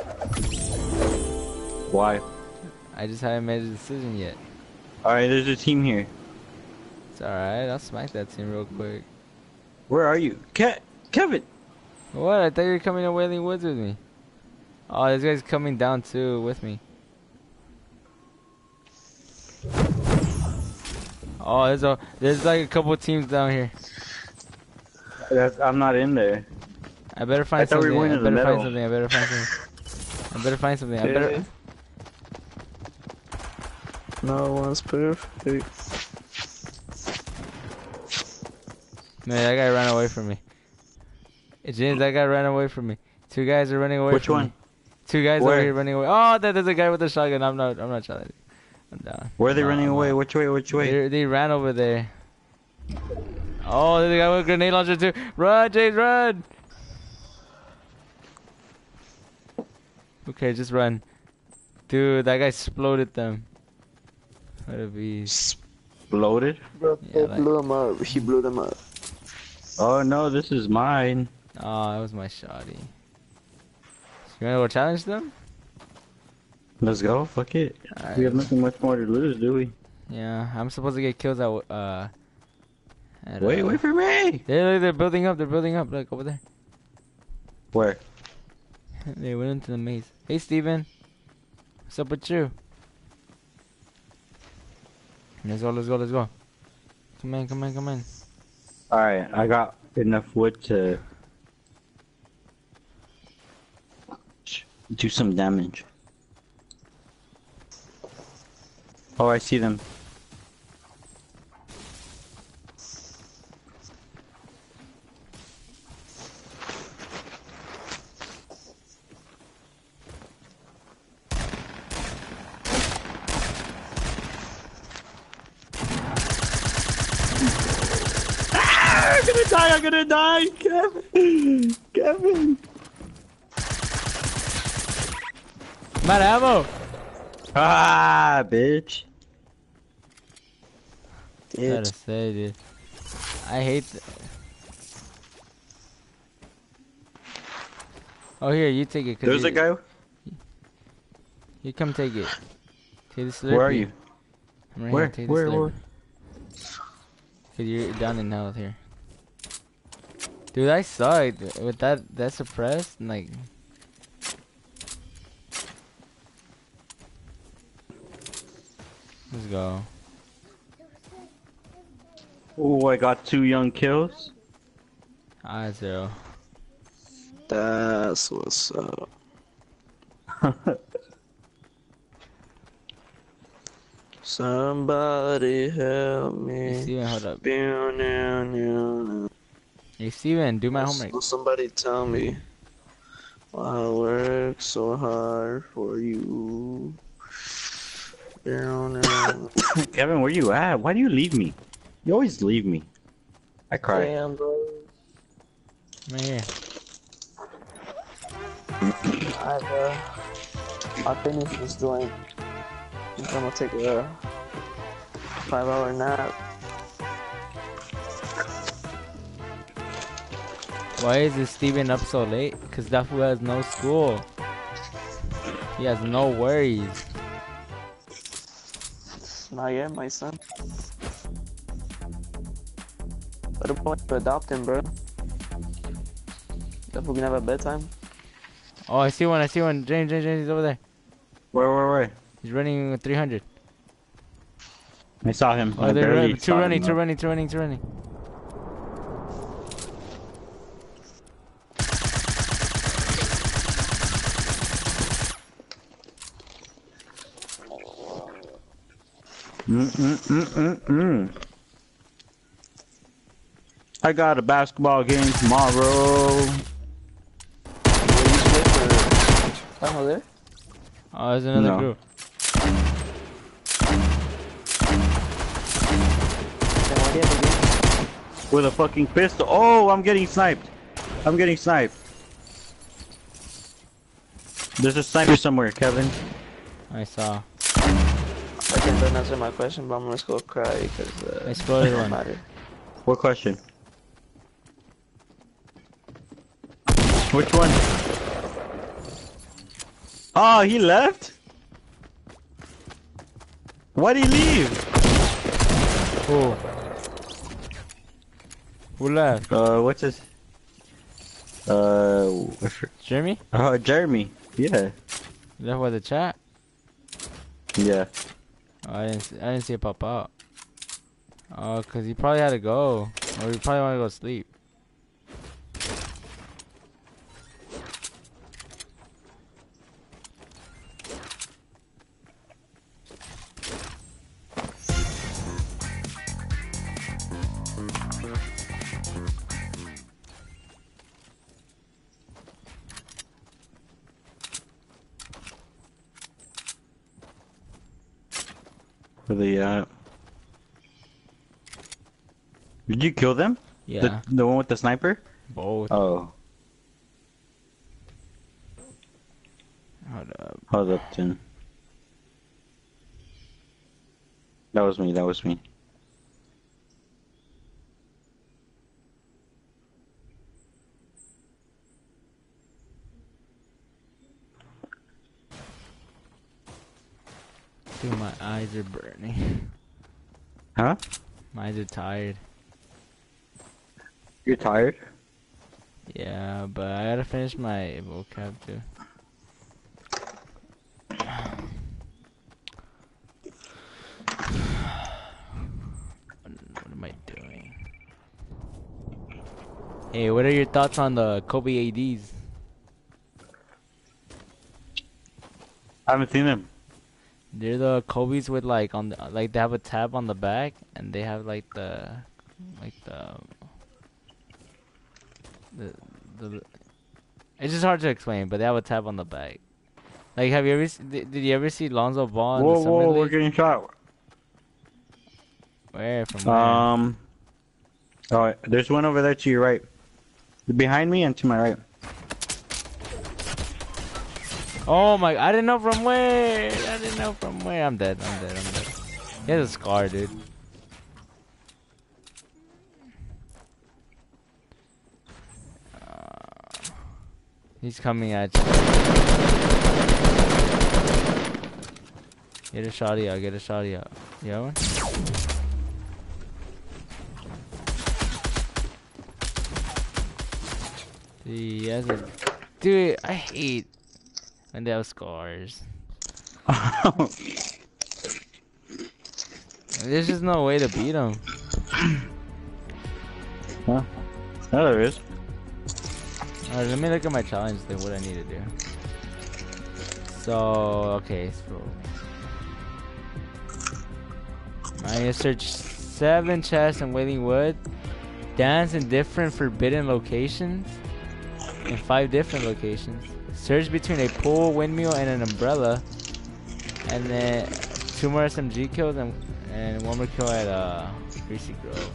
Why? I just haven't made a decision yet. Alright, there's a team here. It's alright. I'll smack that team real quick. Where are you? Kevin! What? I thought you were coming to Wailing Woods with me. Oh, this guy's coming down too with me. Oh, there's like a couple teams down here. I'm not in there. I better find something. I better find something. No one's perfect. Man, that guy ran away from me. Hey, James, that guy ran away from me. Two guys are running away Which from one? me. Two guys Where? over here running away. Oh, there's a guy with a shotgun. I'm not shot. I'm down. Where are they running away? Which way? They ran over there. Oh, there's a guy with a grenade launcher too. Run, James, run! Okay, just run. Dude, that guy exploded them. What a beast. Exploded? Bro, Yeah, blew him up. He blew them up. Oh no, this is mine. Oh, that was my shotty. You wanna go challenge them? Let's go. Fuck it. We have nothing much more to lose, do we? Yeah, I'm supposed to get kills at Wait for me. They're building up. They're building up. Look over there. Where? They went into the maze. Hey, Steven. What's up with you? Let's go. Let's go. Let's go. Come in. Come in. Come in. All right, I got enough wood to do some damage. Oh, I see them. I'm gonna die, Kevin! Kevin! I'm out of ammo! Ah, bitch. Gotta say, dude. I hate Oh, here, you take it. There's a guy. You come take it. Take the Slurpee. Where are you? I'm right Where? here. Take the Where? Slurpee. Cause you're down in health here. Dude, I sucked with that suppressed and like. Let's go. Oh, I got 2 young kills. Ah, 0. That's what's up. Somebody help me. Hey, Steven, hold up. Hey, Steven, do my homework. Somebody tell me why I work so hard for you. Kevin, where you at? Why do you leave me? You always leave me. I cry. Damn, bro. Right here. I finished this joint. I'm gonna take a 5-hour nap. Why is this Steven up so late? Cause that fool has no school. He has no worries. Not yet, my son. What about to adopt him, bro? That fool can have a bedtime. Oh, I see one. I see one. James, he's over there. Where? He's running with 300. I saw him. Oh, I they're barely running. saw him, Two though. running. I got a basketball game tomorrow. Oh, there? Oh, there's another No. group. With a fucking pistol. Oh, I'm getting sniped. There's a sniper somewhere, Kevin. I saw. I can don't answer my question, but I'm gonna go cry because I exploded it one. matter. What question? Which one? Oh, he left? Why'd he leave? Who? Who left? What's his? Jeremy? Jeremy. Yeah. Left with the chat? Yeah. Oh, I didn't see it pop out. Oh, cause he probably had to go, or he probably wanted to go sleep. Where they at? Did you kill them? Yeah. The one with the sniper? Both. Oh. Hold up. Hold up, then. That was me. Dude, my eyes are burning. Huh? My eyes are tired. You're tired? Yeah, but I gotta finish my vocab too. What am I doing? Hey, what are your thoughts on the Kobe ADs? I haven't seen them. They're the Kobe's with like on the like they have a tab on the back and they have like the the it's just hard to explain, but they have a tab on the back. Like, have you ever did you ever see Lonzo Ball in the Summer Whoa, we're League? getting shot. Where? From where? Oh, there's one over there to your right. Behind me and to my right. Oh my! I didn't know from where. I didn't know from where. I'm dead. I'm dead. I'm dead. He has a scar, dude. He's coming at you. Get a shotty out. Get a shotty out. You have one? Dude, he has a... Dude, I hate when they have scars. There's just no way to beat him. Huh? No, there is. Alright, let me look at my challenge thing, what I need to do. So, okay, so... I need to search 7 chests in Wailing Wood. Dance in different forbidden locations. In 5 different locations. Search between a pool, windmill, and an umbrella. And then 2 more SMG kills and 1 more kill at Greasy Grove.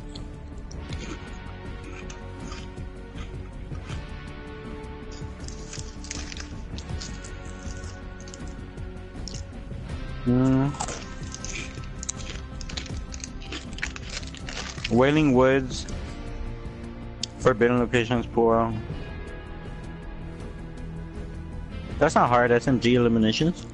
Wailing Woods. Forbidden locations, pool. That's not hard, SMG eliminations.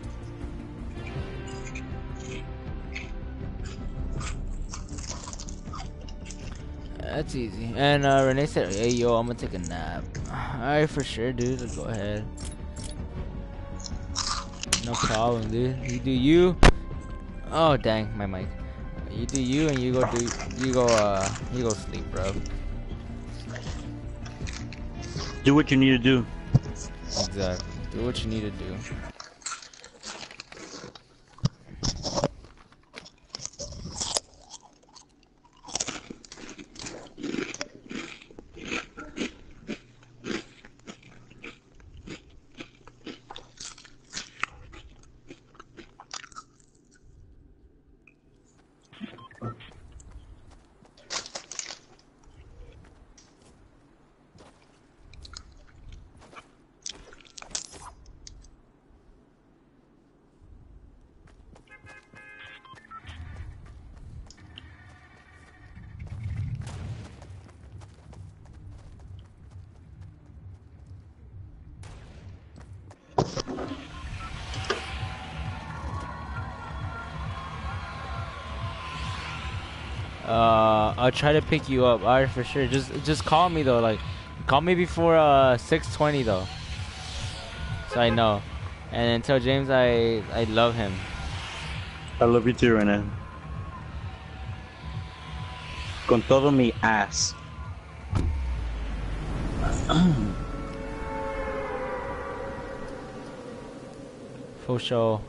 That's easy. And Renee said, hey yo, I'm gonna take a nap. Alright, for sure, dude. Go ahead. No problem, dude. You do you. Oh dang, my mic. You do you, and you go sleep, bro. Do what you need to do. Exactly. Do what you need to do. I'll try to pick you up. Alright, for sure. Just call me though. Like, call me before 6:20 though, so I know. And then tell James I love him. I love you too, Renan. Con todo mi ass. For sure.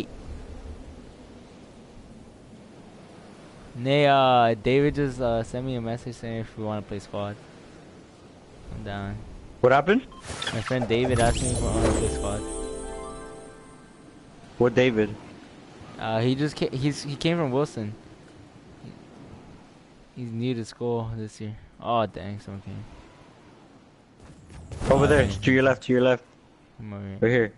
David just sent me a message saying if we want to play squad. I'm down. What happened? My friend David asked me if I want to play squad. What David? He came from Wilson. He's new to school this year. Oh dang, someone came. Over there, to your left, to your left. Come over here. Right here.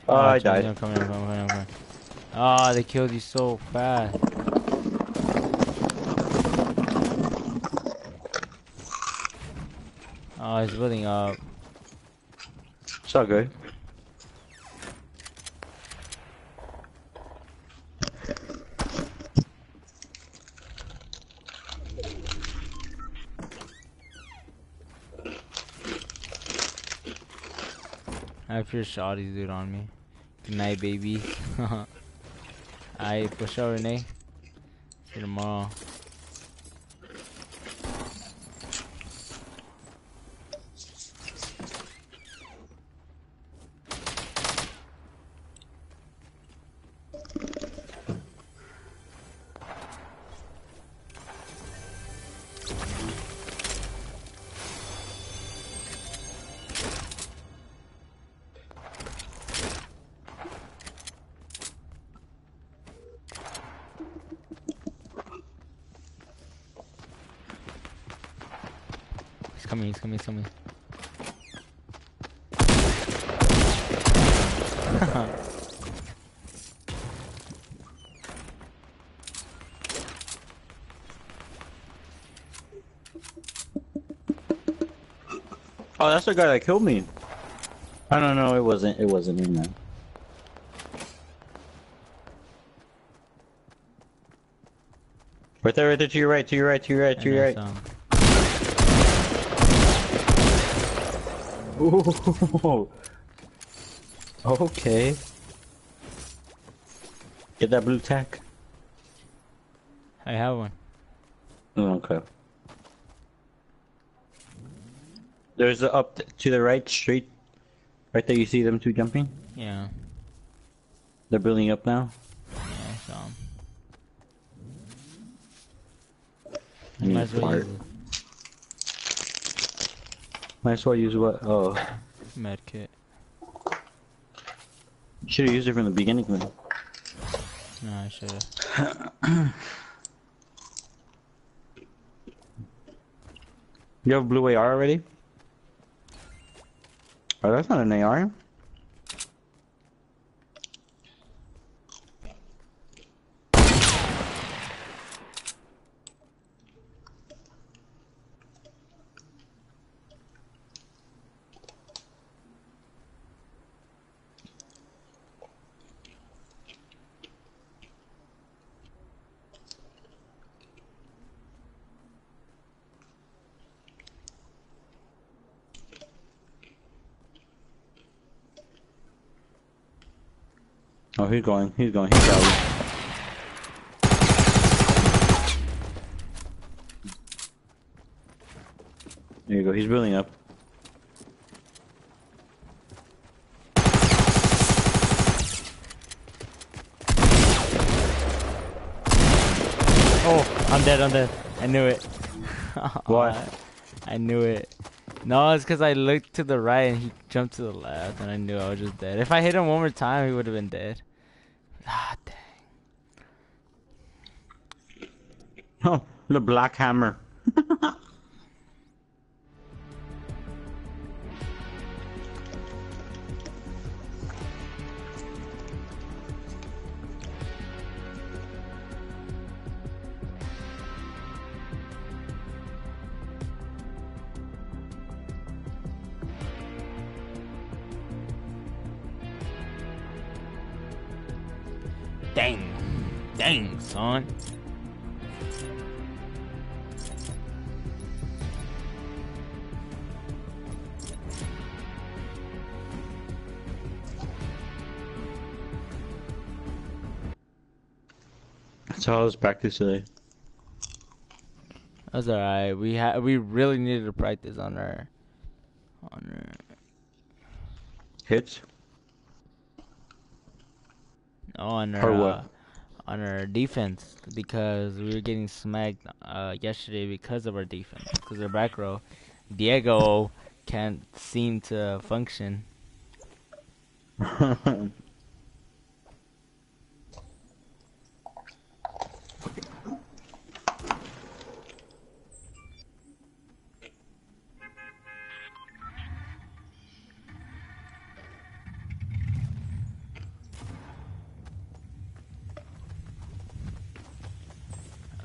Oh, I Johnny, died. I'm coming, I'm coming, I'm coming. Oh, they killed you so fast. Oh, he's building up. It's all good. I have your shotties, dude, on me. Good night, baby. Alright, for sure, Renee. See you tomorrow. He's coming, he's coming, he's coming. Oh, that's the guy that killed me. I don't know. It wasn't. It wasn't him, man. Right there, right there, to your right, to your right, to your right, to your right. Ooh. Okay. Get that blue tack. I have one. Oh, okay. There's a up to the right, straight. Right there, you see them two jumping? Yeah. They're building up now. Yeah, I saw him. I need Might a as well fart. use Might as well use what? Oh. med kit. Should have used it from the beginning, man. No, I should've. You have a blue AR already? Oh, that's not an AR. Oh, he's going. He's going. He's out. There you go. He's building up. Oh, I'm dead, I'm dead. I knew it. What? I knew it. No, it's because I looked to the right and he jumped to the left and I knew I was just dead. If I hit him one more time, he would have been dead. Ah, dang. Oh, the black hammer. Dang. Dang, son. So I was practice today. That's alright. We really needed to practice on our Hits? on Or our what? on our defense because we were getting smacked yesterday because of our defense. Because our back row, Diego can't seem to function.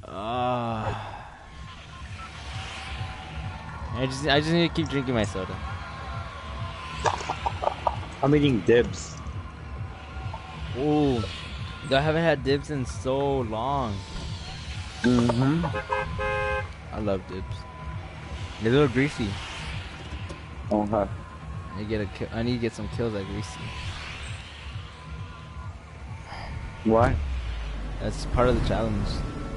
I just need to keep drinking my soda. I'm eating dibs. Ooh, I haven't had dips in so long. Mm-hmm. I love dips. They're a little greasy. Oh, huh. I need to get some kills like greasy. Why? That's part of the challenge.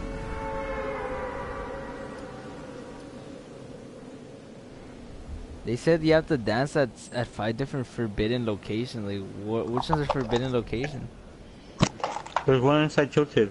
They said you have to dance at 5 different forbidden locations. Like, which one's a forbidden location? There's one inside Tilted.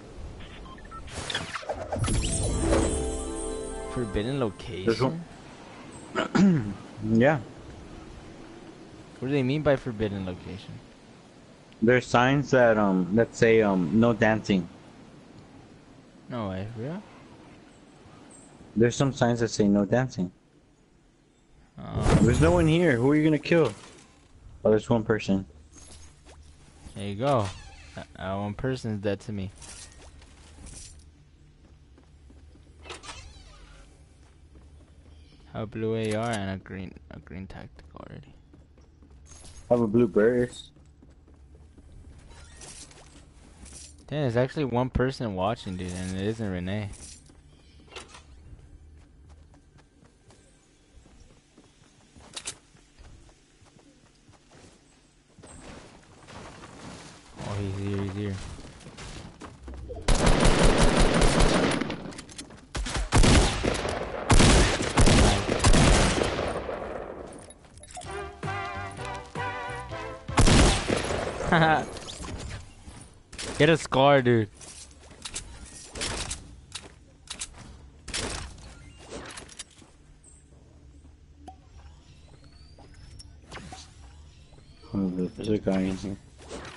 Forbidden location? Yeah. What do they mean by forbidden location? There's signs that say no dancing. No way, real? There's some signs that say no dancing. Oh, There's no one here. Who are you gonna kill? Oh, there's one person. there you go. One person is dead to me. A blue AR and a green tactical already. I have a blue burst. Damn, there's actually one person watching, dude, and it isn't Renee. Oh, he's here. Nice. Get a scar, dude. Oh, there's a guy in here.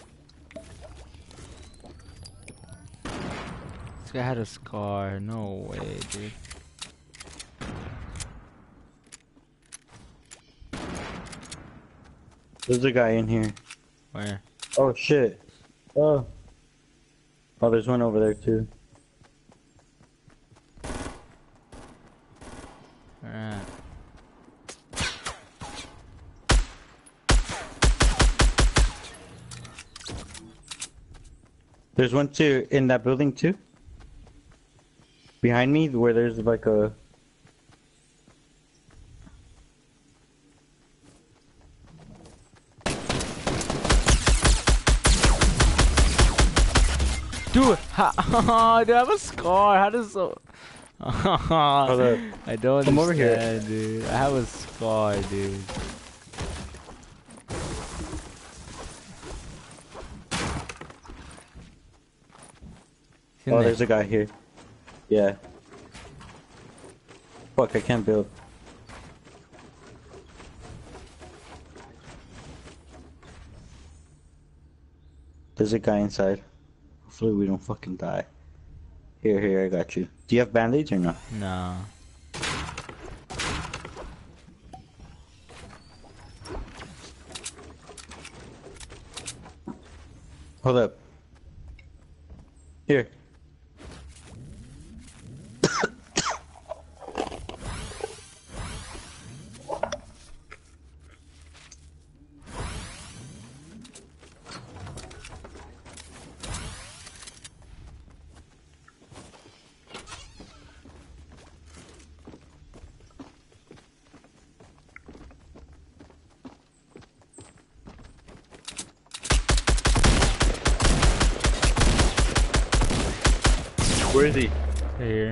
This guy had a scar. No way, dude. There's a guy in here. Where? Oh shit. Oh. Oh, there's one over there too. Alright. There's one too in that building too. Behind me, where there's like a. Dude, dude, I have a scar. How does so? I don't Come over here. understand, dude. I have a scar, dude. Oh, there's a guy here. Yeah. Fuck, I can't build. There's a guy inside. Hopefully we don't fucking die. Here, I got you. Do you have band-aids or no? No. Hold up. Here. Where is he? Here.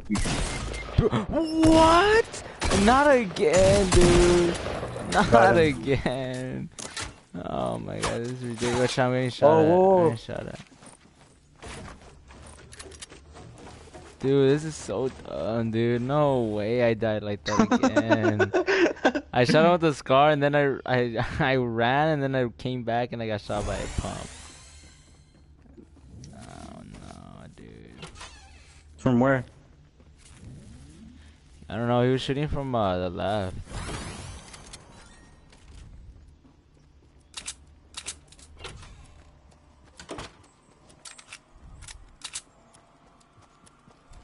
What? Not again, dude. Not again. Oh my god, this is ridiculous. I'm getting shot at. whoa. I'm getting shot at. Dude, this is so dumb, dude. No way I died like that again. I shot him with the scar and then I ran and then I came back and I got shot by a pump. Oh no, dude. From where? I don't know, he was shooting from the left.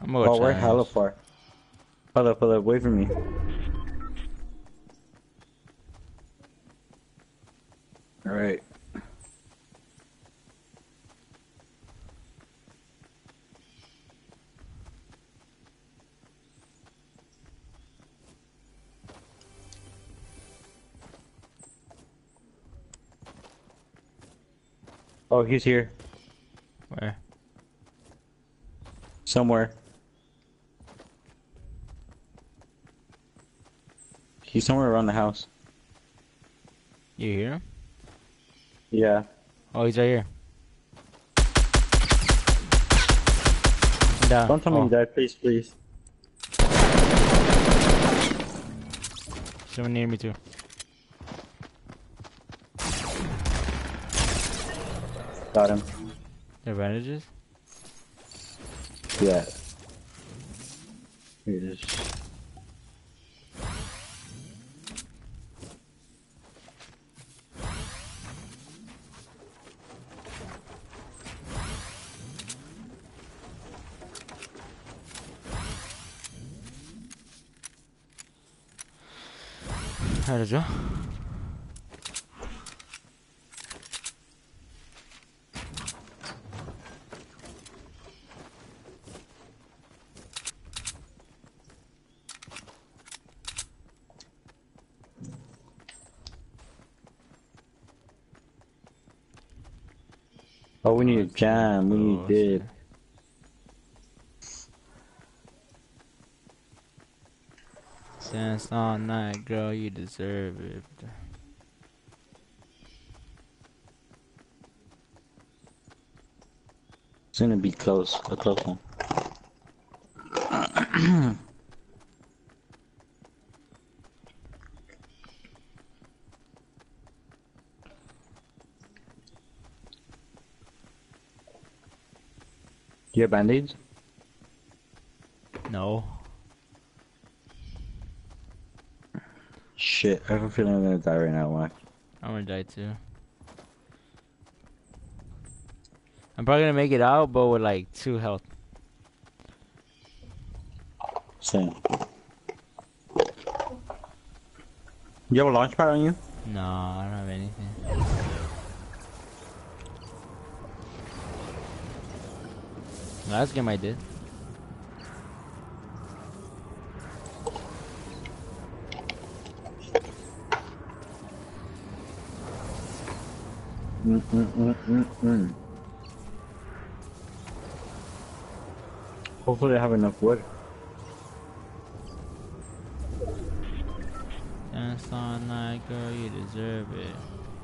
I'm gonna go Oh, we're hella challenge. far. Hold up, wait for me. Alright. Oh, he's here. Where? Somewhere. He's somewhere around the house. You hear him? Yeah. Oh, he's right here. Down. Don't tell me Oh, you died, please, please. someone near me too. Got him. Their bandages? Yeah. Here it is. How did you? Oh, we need a jam. We need dip. Dance all night, girl, you deserve it. It's gonna be close. A close one. Do you have band-aids? No. Shit, I have a feeling I'm gonna die right now, Mac. I'm gonna die too. I'm probably gonna make it out, but with like 2 health. Same. You have a launch pad on you? No, I don't have anything. Last game I did. Hopefully I have enough wood. Dance all night, girl, you deserve it.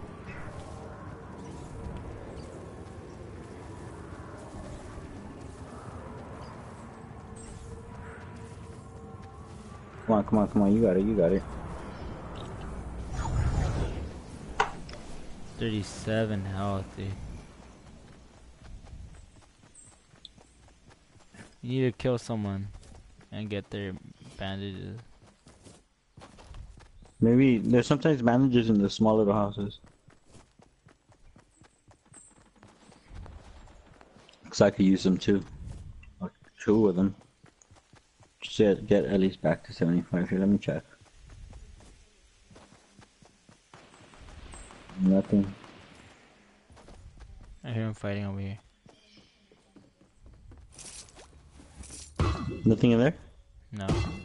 Come on, you got it. 37 health, dude. You need to kill someone and get their bandages. Maybe there's sometimes bandages in the small little houses. Cause I could use them too. Like 2 of them. Just get at least back to 75 here. Let me check. Nothing. I hear him fighting over here. Nothing in there? No.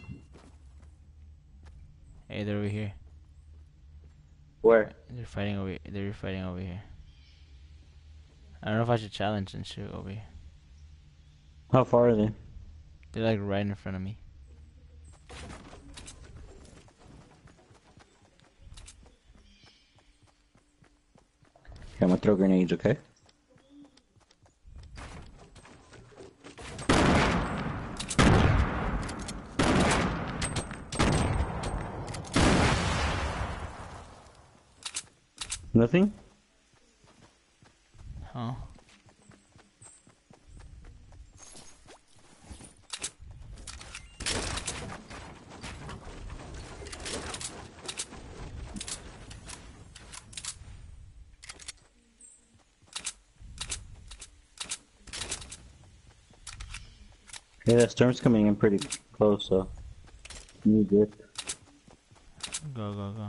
Hey, they're over here. Where? They're fighting over. They're fighting over here. I don't know if I should challenge and shoot over here. How far are they? They're like right in front of me. Okay, I'm gonna throw grenades, okay? Nothing? Huh? Yeah, that storm's coming in pretty close, so you good. Go, go, go.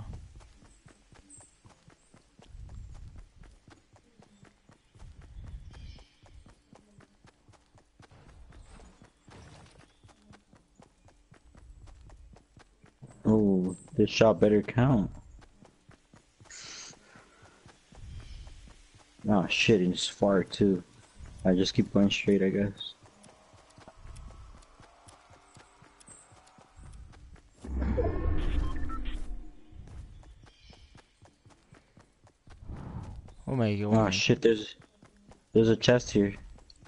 Oh, this shot better count. Oh shit, it's far too. I just keep going straight, I guess. Oh my god. Oh shit, there's a chest here.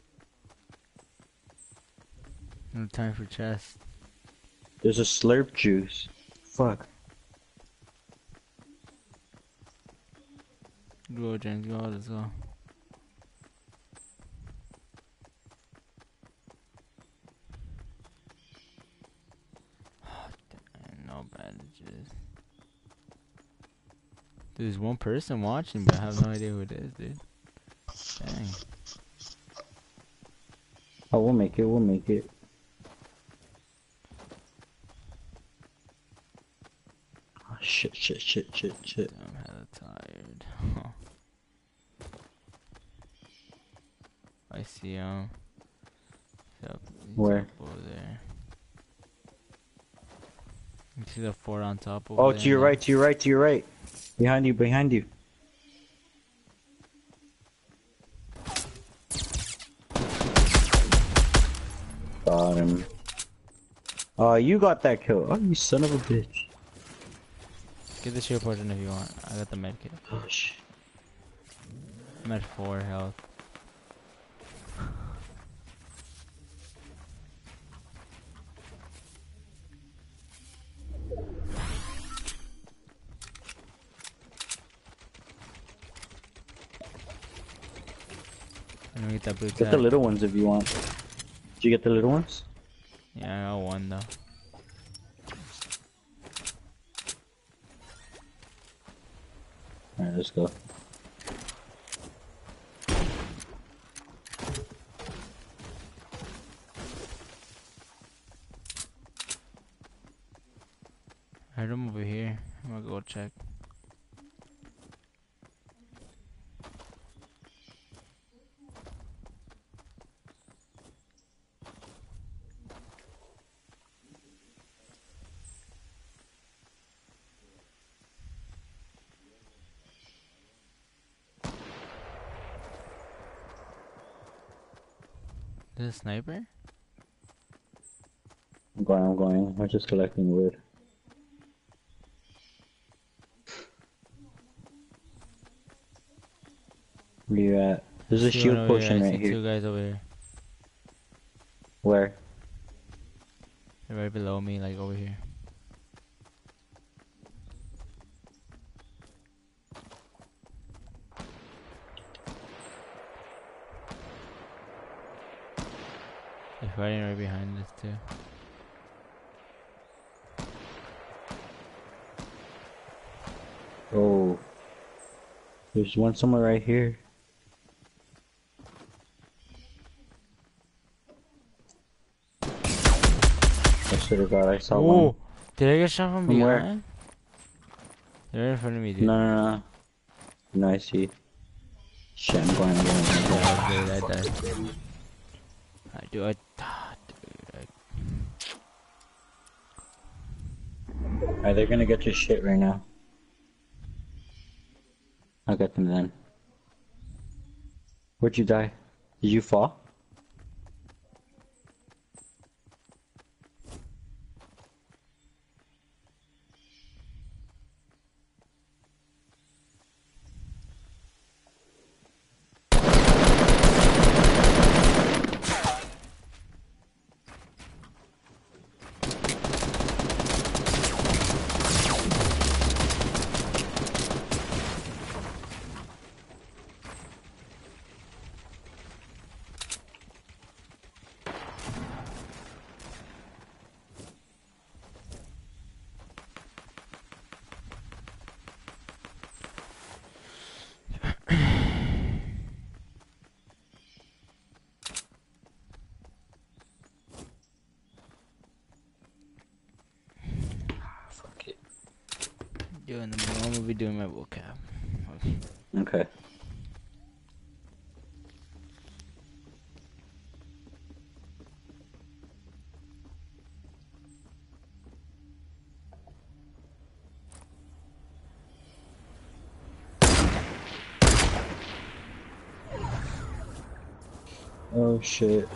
No time for chest. There's a slurp juice. Fuck. Go, James, go, let's go. Damn, no bandages. There's one person watching, but I have no idea who it is, dude. Dang. Oh, we'll make it, we'll make it. Oh, shit. I'm hella tired. I see him. Yep, Where? up over there. You see the fort on top over Oh, there? to your right, to your right, to your right. Behind you, behind you. Got him. Oh, you got that kill. Oh, you son of a bitch. Get the shield potion if you want. I got the medkit. Oh, shit. I'm at 4 health. I'm gonna get that blue Get the tag. little ones if you want. Did you get the little ones? Yeah, I got one though. Alright, let's go. I heard him over here. I'm gonna go check. Is it a sniper? I'm going. I'm just collecting wood. Where you at? There's a See shield one over potion here. I right see here. two guys over here. Where? They're right below me, like over here. They're fighting right behind us too. Oh. There's one somewhere right here. I should have got. I saw one. Did I get shot from From where? behind? They're in front of me, dude. No. No, I see. Shit, I'm going. I died. Dude, Alright, they're gonna get your shit right now. I'll get them then. Where'd you die? Did you fall? Yo, in the middle, I'm gonna be doing my vocab. Okay. Oh shit.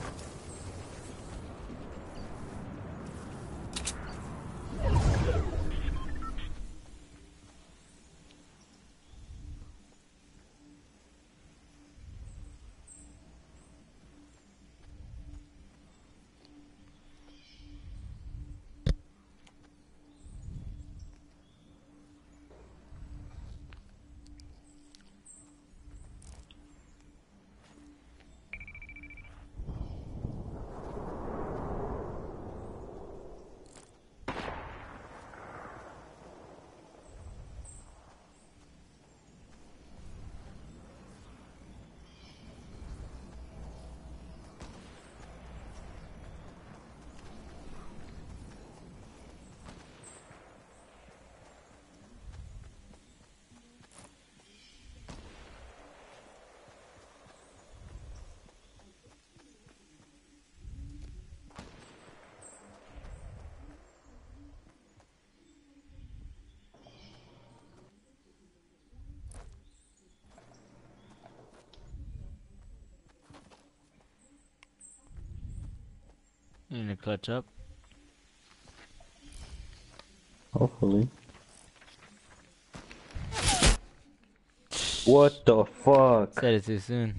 You gonna clutch up? Hopefully. What the fuck? Said it too soon.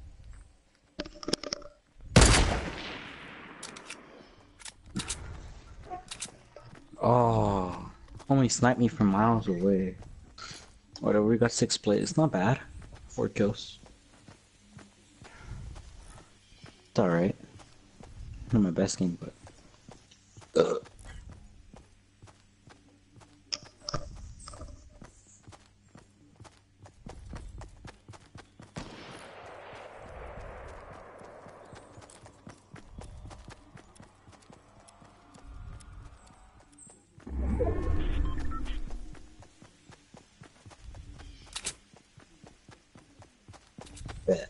Oh, only sniped me from miles away. Whatever, we got 6 plays. Not bad. 4 kills. It's alright. Not my best game, but. Bet.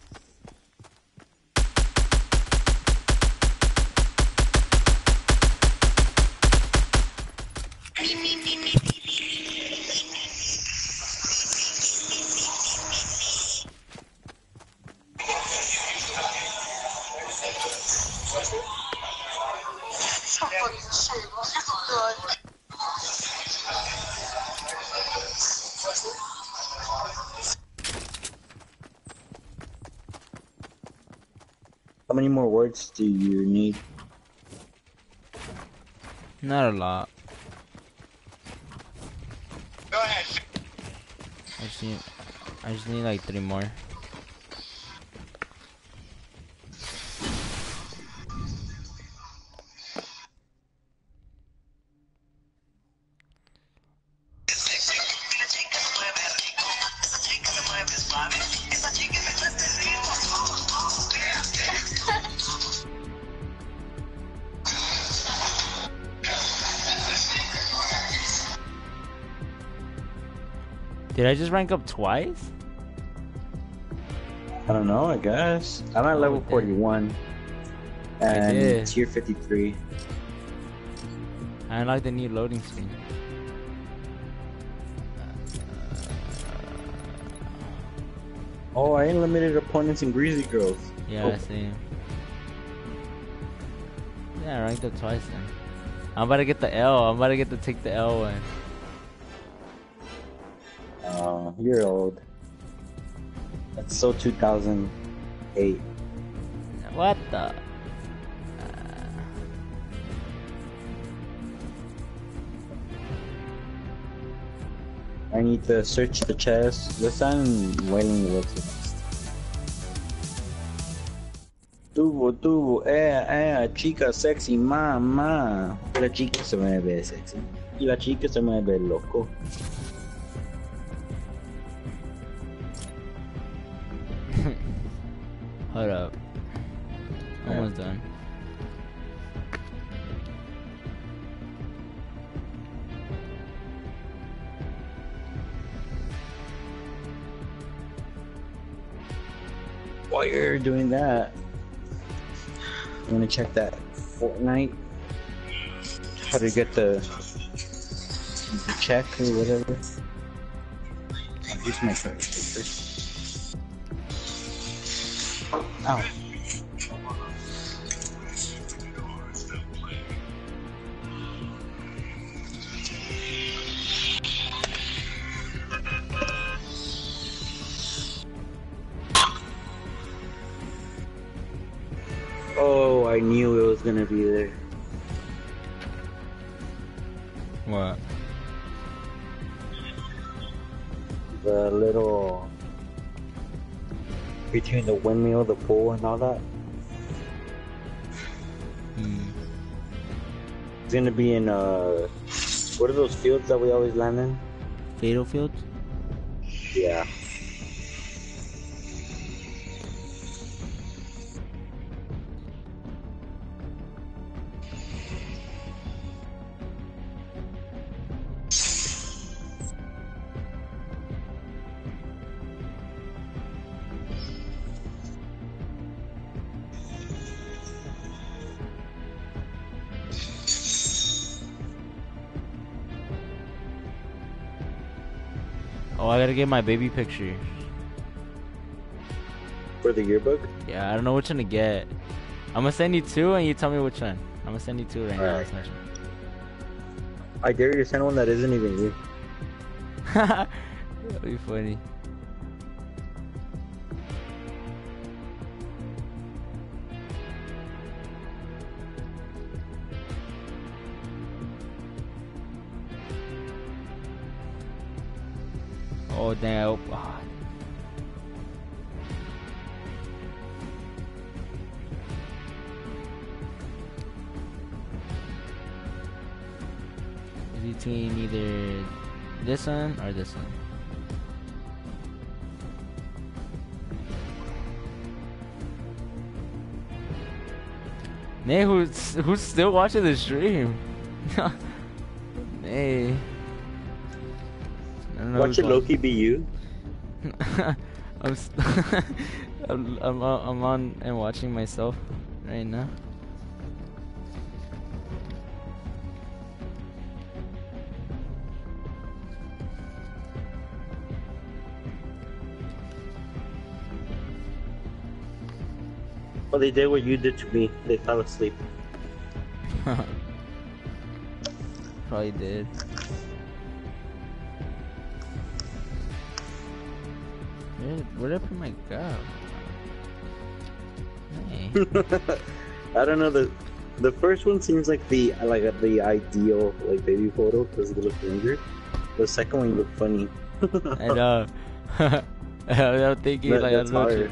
How many more words do you need? Not a lot. Go ahead. I just need like 3 more. Did I just rank up twice? I don't know, I guess. I'm at level damn. 41. And did. tier 53. I like the new loading screen. Oh, I unlimited opponents in Greasy Grove. Yeah, I see. Yeah, I ranked up twice then. I'm about to get the L. I'm about to get to take the L one. Oh, you're old. That's so 2008. What the? I need to search the chest. This time, Wailing Woods. Tubo, chica sexy, mamá. La chica se mueve sexy. Y la chica se mueve loco. Hold up. Almost done. while you're doing that, I'm gonna check that Fortnite. How to get the check or whatever. I'll use my toilet paper. Ow. Oh, I knew it was gonna be there. What? The little between the windmill, the pool, and all that. It's gonna be in what are those fields that we always land in? Fatal Fields? Yeah. Oh, I gotta get my baby picture. For the yearbook? Yeah, I don't know which one to get. I'm gonna send you two and you tell me which one. I'm gonna send you two right now. Alright. Smash one. I dare you to send one that isn't even you. That'd be funny. Oh damn! Oh. Between either this one or this one. Nay, who's still watching the stream? Nay. Watch it Loki be you. I'm on and watching myself right now. Well, they did what you did to me. They fell asleep. Probably did. Where'd I put my god? Hey. I don't know. The first one seems like the ideal like baby photo because it looks younger. The second one looked funny. I know. I'm thinking like I don't know. Hard.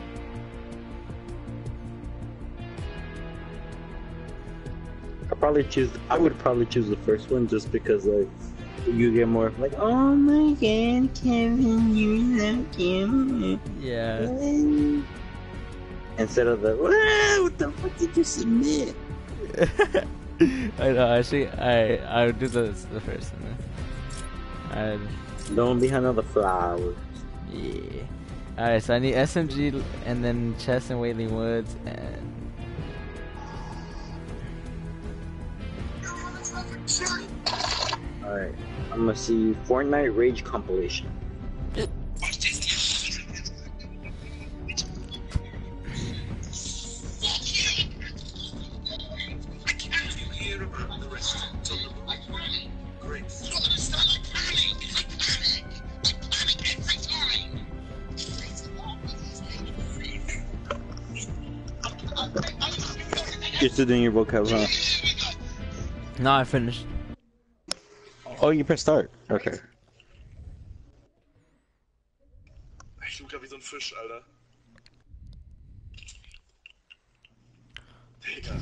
I would probably choose the first one just because like you get more like, oh my god, Kevin, you're so cute. Yeah. Instead of the what the fuck did you submit? I know. Actually, I would do the first one. The one behind all the flowers. Yeah. Alright, so I need SMG and then Chess and Wailing Woods and. Alright, I'm gonna see Fortnite Rage compilation. You're still doing your vocab, huh? No, I finished. Oh, you press start. Okay. Ich luke wie so ein Fisch, Alter. Digga.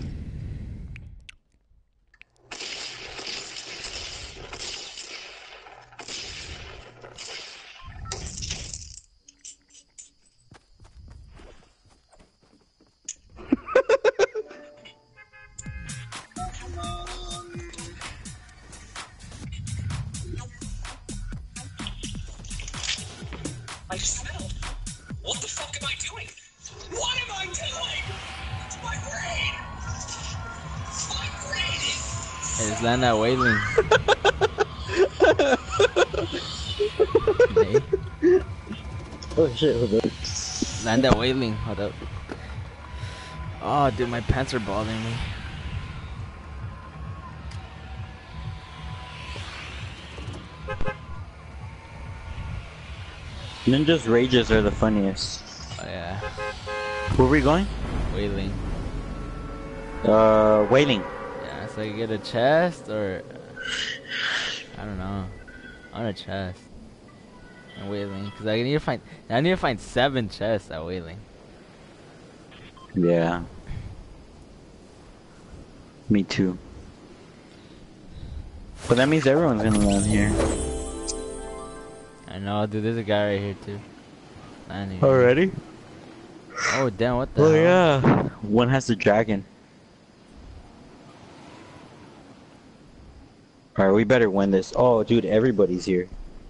I spelled. What the fuck am I doing? What am It's land at Wailing. Hey, Oh shit, hold up. land at Wailing. Hold up. Oh, dude, my pants are bothering me. Ninja's rages are the funniest. Oh yeah, Where are we going? Wailing. Wailing. Yeah, so you get a chest or I don't know, on a chest. At Wailing, because I need to find 7 chests at Wailing. Yeah. Me too. But that means everyone's gonna land here. I know, dude. There's a guy right here too. Landing. Already? Oh damn! What the? Oh hell? yeah. One has the dragon. Alright, we better win this. Oh, dude, everybody's here.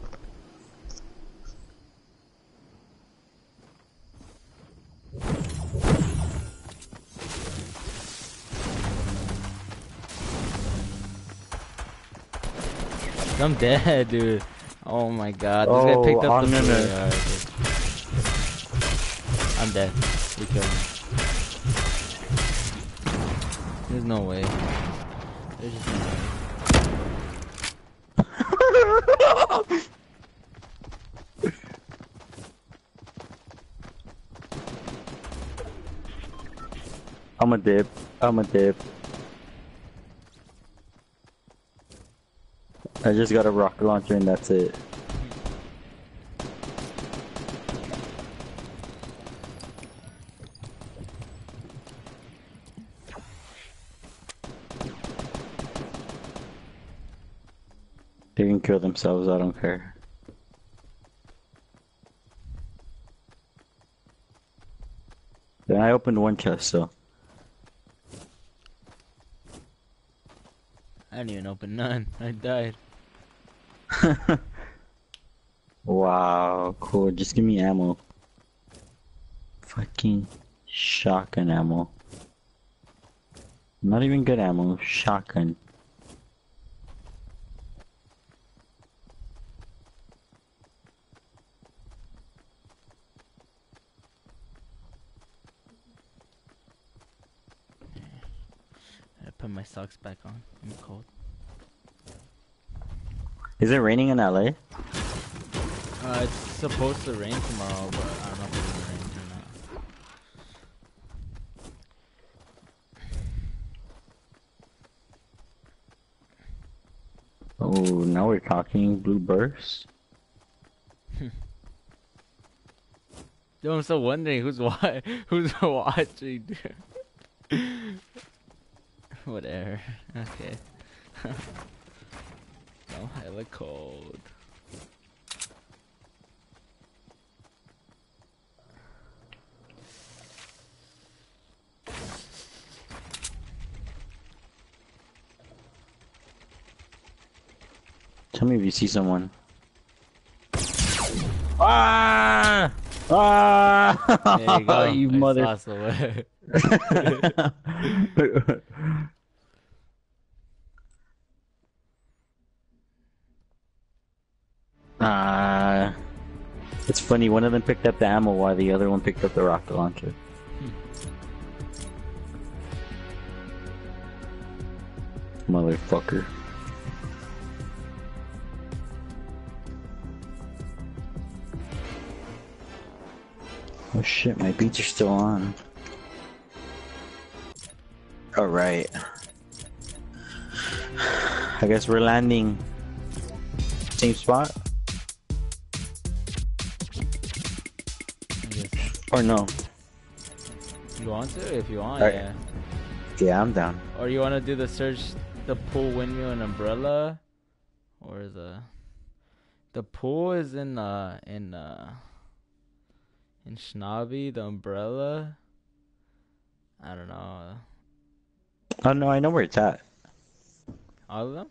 I'm dead, dude. Oh my god. This guy picked up the no, no. food. Alright, okay. I'm dead. We killed him. There's no way. There's just no way. I'm a dip. I'm a dip. I just got a rocket launcher and that's it. They can kill themselves, I don't care. Then I opened one chest, so. I didn't even open none. I died. Wow, cool. Just give me ammo. Fucking shotgun ammo. Not even good ammo, shotgun. I put my socks back on. I'm cold. Is it raining in LA? It's supposed to rain tomorrow, but I don't know if it's gonna rain or not. Oh, now we're talking blue burst. Dude, I'm still wondering who's watching, dude. Whatever. Okay. No, hella cold. Tell me if you see someone. Ah! Ah! There you go. You I mother. saw someone. It's funny, one of them picked up the ammo while the other one picked up the rocket launcher. Motherfucker. Oh shit, my beats are still on. Alright. I guess we're landing same spot? Or no? You want to? If you want, Alright. yeah. Yeah, I'm down. Or you want to do the search, the pool, windmill, and umbrella, or the pool is in Schnobby, the umbrella. I don't know. Oh no, I know where it's at. All of them?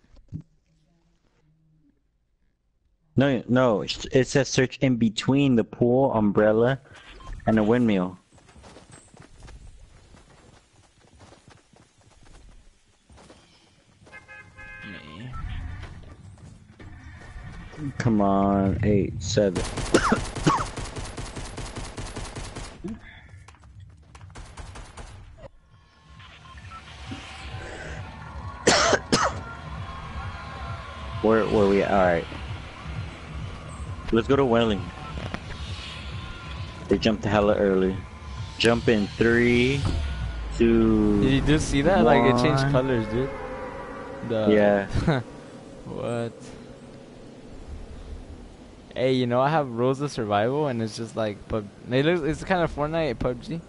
No, no, it says search in between the pool, umbrella, and the windmill. Come on, 8, 7. Where we at? Alright. Let's go to Welling. They jumped hella early. Jump in 3, 2. Did you just see that? 1. Like it changed colors, dude. Yeah. What? Hey, you know I have Rules of Survival, and it's just like, it's kind of Fortnite PUBG.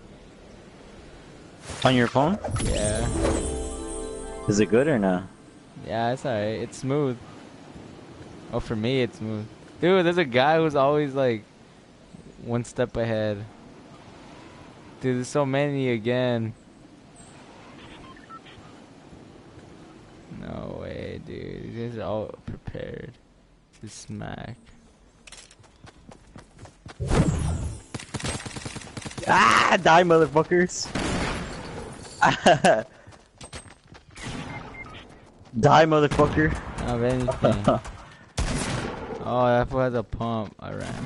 On your phone? Yeah. Is it good or not? Yeah, it's alright. It's smooth. Oh, for me, it's smooth. Dude, there's a guy who's always like one step ahead. Dude, there's so many again. No way, dude. These guys are all prepared to smack. Ah, die, motherfuckers! Die, motherfucker! Of anything. Oh, that fool has a pump. I ran.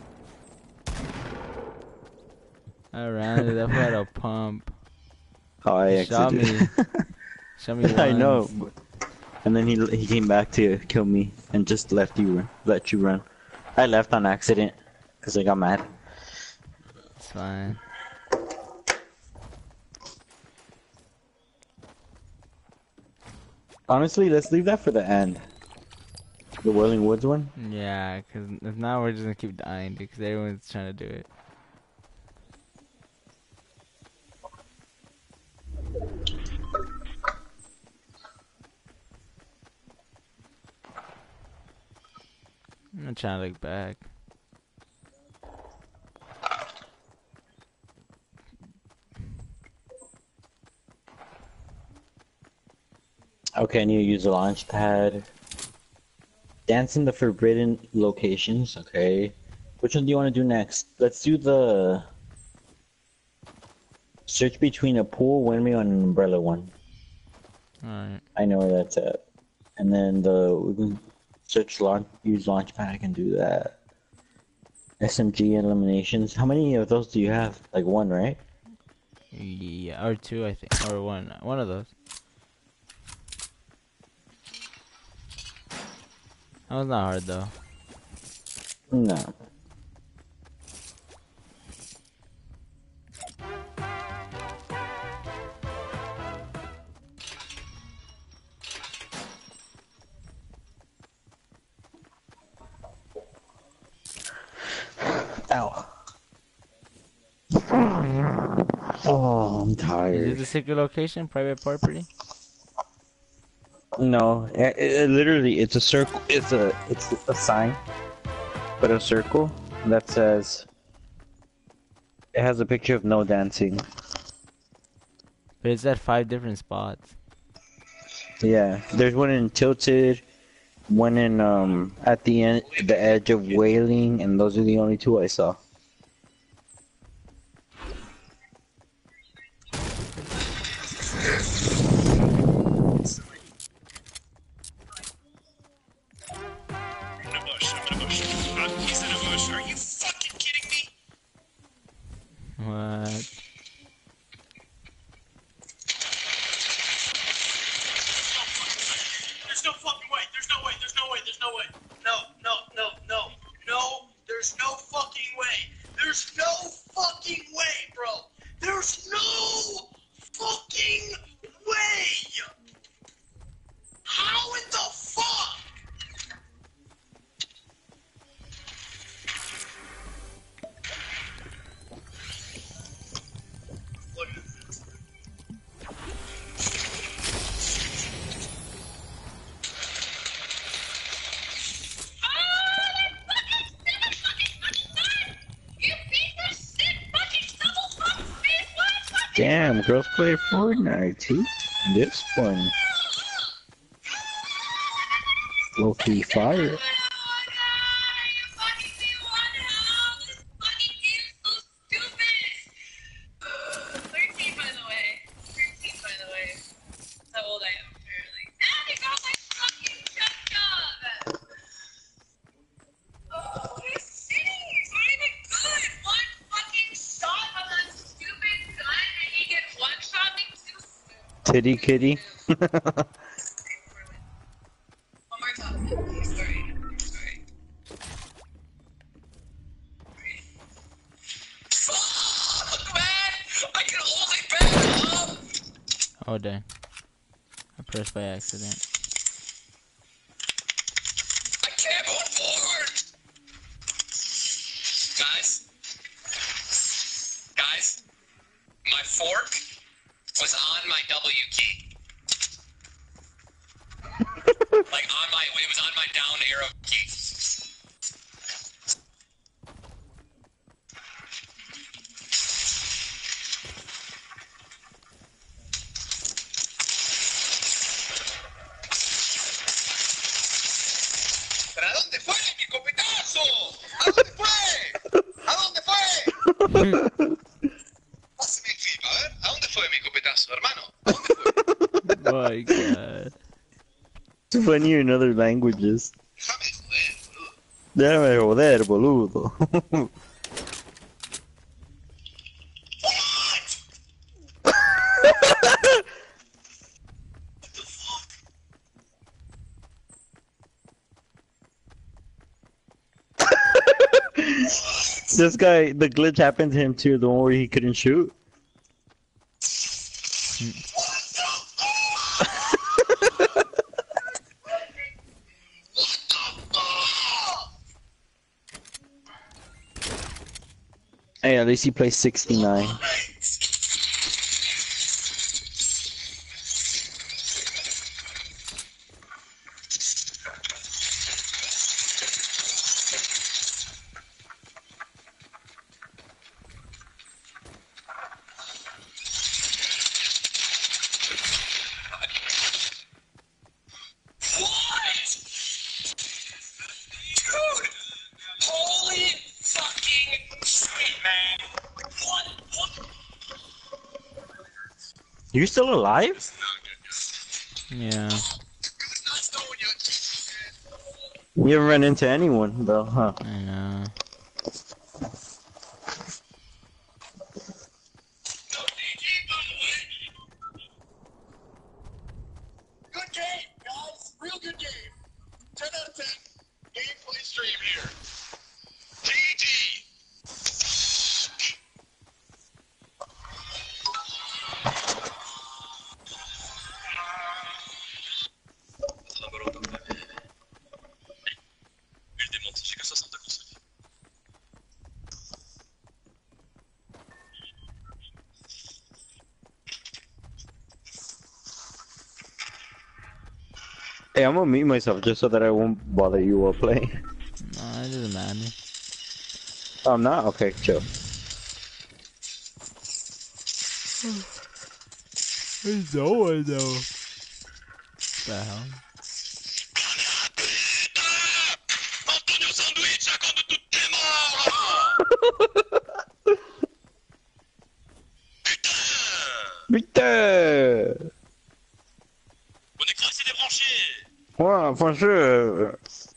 Dude. That fool had a pump. Oh, I Shot me. exited. Shot me once. I know. And then he came back to kill me and just let you run. I left on accident because I got mad. It's fine. Honestly, let's leave that for the end. The Whirling Woods one? Yeah, because now we're just gonna keep dying, dude, because everyone's trying to do it. I'm not trying to look back. Okay, I need to use the launch pad. Dance in the forbidden locations, okay. Which one do you want to do next? Let's do the search between a pool, windmill, and an umbrella one. Alright. I know where that's at. And then we can search use launchpad, I can do that. SMG eliminations. How many of those do you have? Like one, right? Yeah, or two, I think. Or one. One of those. That was not hard, though. No. Ow. Oh, I'm Is tired. it the secret location? Private property? No, it literally, it's a circle. It's a sign, but a circle that says it has a picture of no dancing. But it's at 5 different spots. Yeah, there's one in Tilted, one in at the end, the edge of Wailing, and those are the only two I saw. Are you fucking kidding me? What? There's no fucking way. There's no way. There's no way. There's no way. No, no, no, no. No, there's no fucking way. There's no fucking way, bro. There's no fucking way. How in the fuck? Damn, girls play Fortnite too. This one, low-key fire. Titty kitty. Fuck, man! I can only back up! Oh dang. I pressed by accident. I can't move forward! Guys, my fork was on my W key. Like it was on my down arrow key. ¿Pero a dónde fue mi copetazo? ¿A dónde fue? ¿A dónde fue? Pásame el clip, a ver. ¿A dónde fue mi copetazo, hermano? ¿A dónde fue? My god. It's funnier in other languages. Déjame joder, boludo. Déjame joder, boludo. This guy, the glitch happened to him too, the one where he couldn't shoot. Hey, at least he plays 69. You're still alive? Yeah. You haven't run into anyone though, huh? I know. Good game, guys. Real good game. 10 out of 10. Gameplay stream here. GG. Hey, I'm gonna mute myself just so that I won't bother you while playing. No, it doesn't matter. Oh, I'm not? Okay, chill. There's no one though. What the hell? Antônio Sanduíche, quando tu te morra! Putain! On est classé débranché! Ouais, franchement...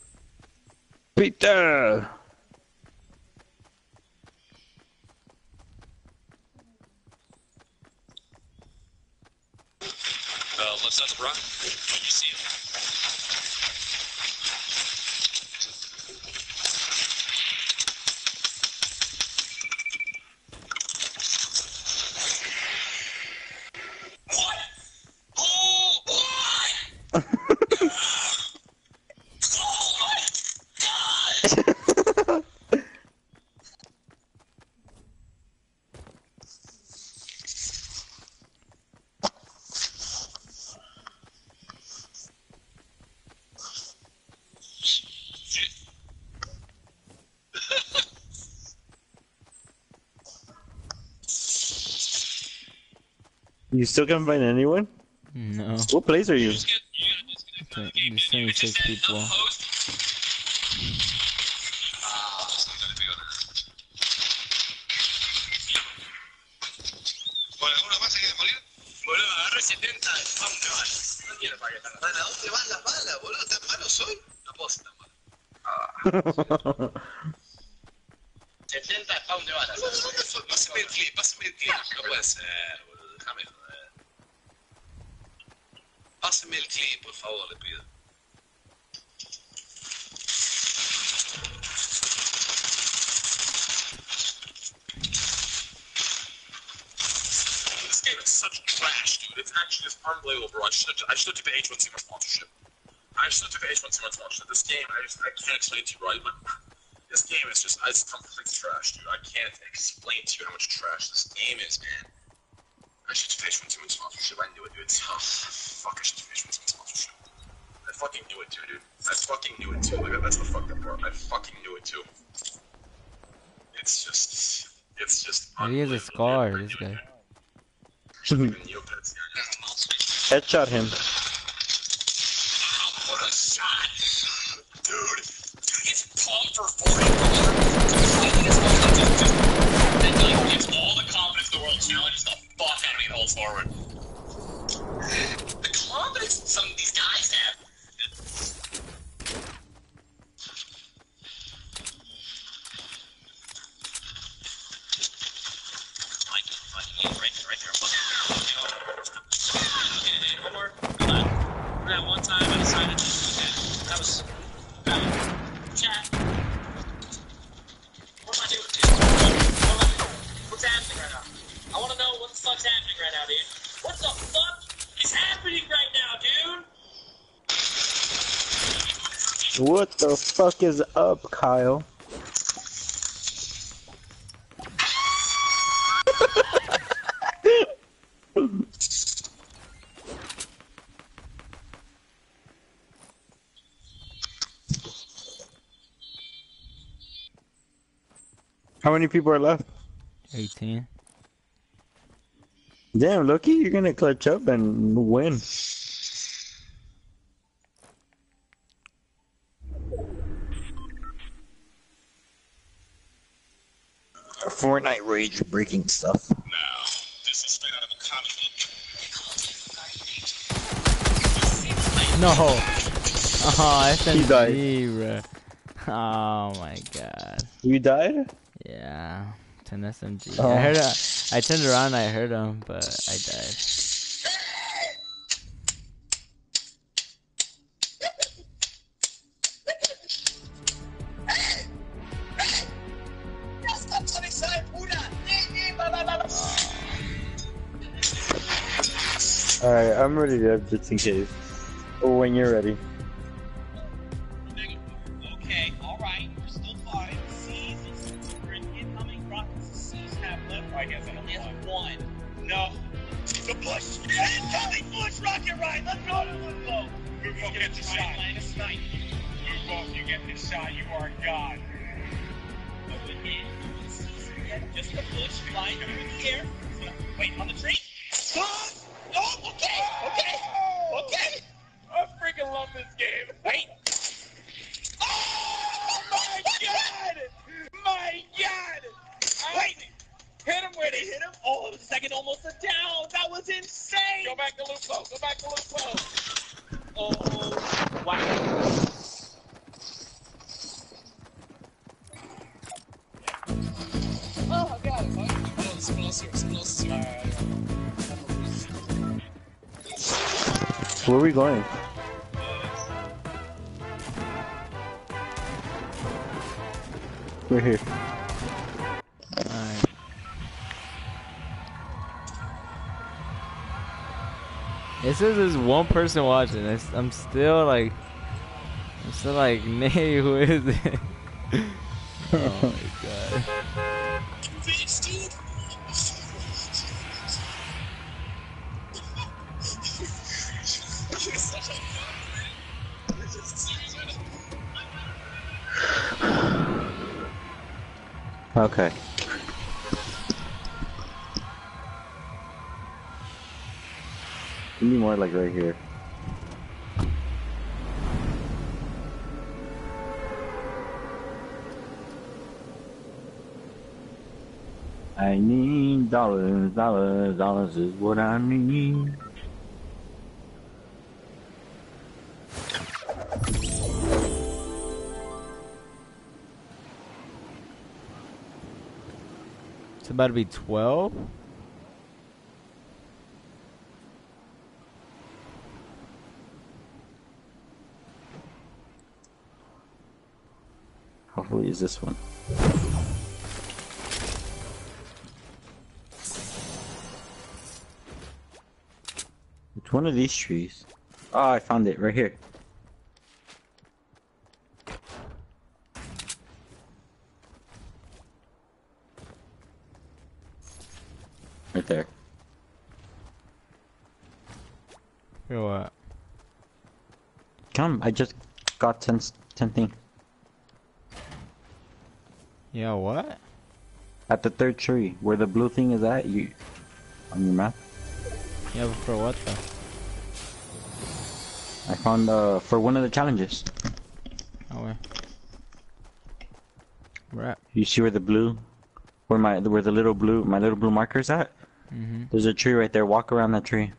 Putain! Left side of the rock. You see it. What? Oh, what? Oh my god! You still can't find anyone? No. What place are you? Okay, there's 76 people. Bueno, ¿alguno más se quiere morir? Boludo, agarré 70 de spam de balas. No tiene para qué tan. ¿A dónde van las balas, boludo? ¿Tan malo soy? No puedo ser tan malo. 70 de spam de balas. Pásame el clip, pásame el clip. No puede ser, boludo. Déjame joder. páseme el clip, por favor, le pido. This game is such trash, dude. It's actually just unbelievable, bro. I should have took the H1C1 sponsorship. This game, I can't explain to you, right? But this game is just, it's complete trash, dude. I can't explain to you how much trash this game is, man. I should have H1C1 sponsorship. I knew it, dude. Oh, fuck, I should have H1C1 sponsorship. I fucking knew it too, dude. I fucking knew it too. Like, that's the fucked up part. I fucking knew it too. It's just He has a scar, this guy. Headshot him. What a shot! Dude, it's pumped for 40. And like, it's all the confidence in the world, challenges the fuck out of me the whole forward. The confidence some of these guys have. Right there. Okay, one more. Hold on. That one time I decided. Okay, that was. Chat. What am I doing, dude? What's happening right now? I want to know what the fuck's happening right now, dude. What the fuck is happening right now, dude? What the fuck is up, Kyle? How many people are left? 18. Damn, Loki, you're gonna clutch up and win. Fortnite rage breaking stuff. Now, this is straight out of a comic book. No. Oh, He died. SMG, bro. Oh my god. You died? Yeah. 10 SMG. Oh. I heard I turned around, I heard him, but I died. Alright, I'm ready to just in case. Or when you're ready. Okay, alright, we're still fine. C's, we're in incoming rockets. C's have left. I guess I only have one. No. The push! Incoming push rocket ride! Let's go! Move up, get the shot. Move up, you get the shot, you are God. Just the push, flying through the air. Wait, on the tree? Oh, okay! I freaking love this game. Wait! Oh my god! Wait! Hit him where they hit him. Oh, the second almost a down. That was insane. Go back to Lupo. Oh, wow. Oh, I got it. Oh, explosives. Where are we going? We're here. Alright. It says there's one person watching. I'm still like, nay, who is it? Oh my god. Okay. Give me more like right here. I need dollars is what I need. It's about to be 12. hopefully it's this one. It's one of these trees. Oh, I found it right here. Right there. For what? Come, I just got 10 things. Yeah, what? At the third tree, where the blue thing is at, you on your map. Yeah, but for what though? I found for one of the challenges. Oh, where? Where at? You see where the blue, where the little blue, my little blue marker's at? Mm-hmm. There's a tree right there. Walk around that tree.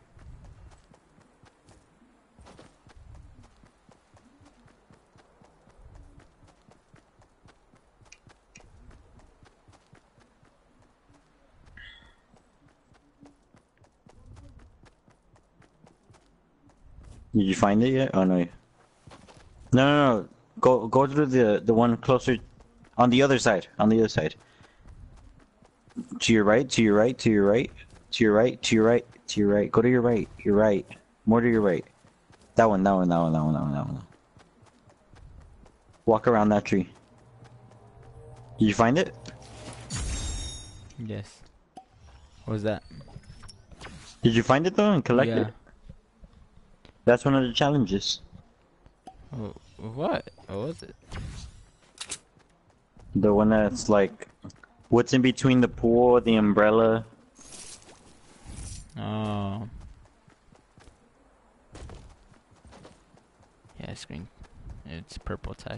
Did you find it yet? Oh no. No. Go to the one closer, on the other side. On the other side. To your right. To your right. To your right. To your right. To your right. To your right. Go to your right. Your right. More to your right. That one. That one. That one. That one. That one. That one. Walk around that tree. Did you find it? Yes. What was that? Did you find it though and collect Yeah. it? That's one of the challenges. Oh, what? What was it? The one that's like, what's in between the pool, the umbrella. Oh. Yeah, it's green. It's purple tag.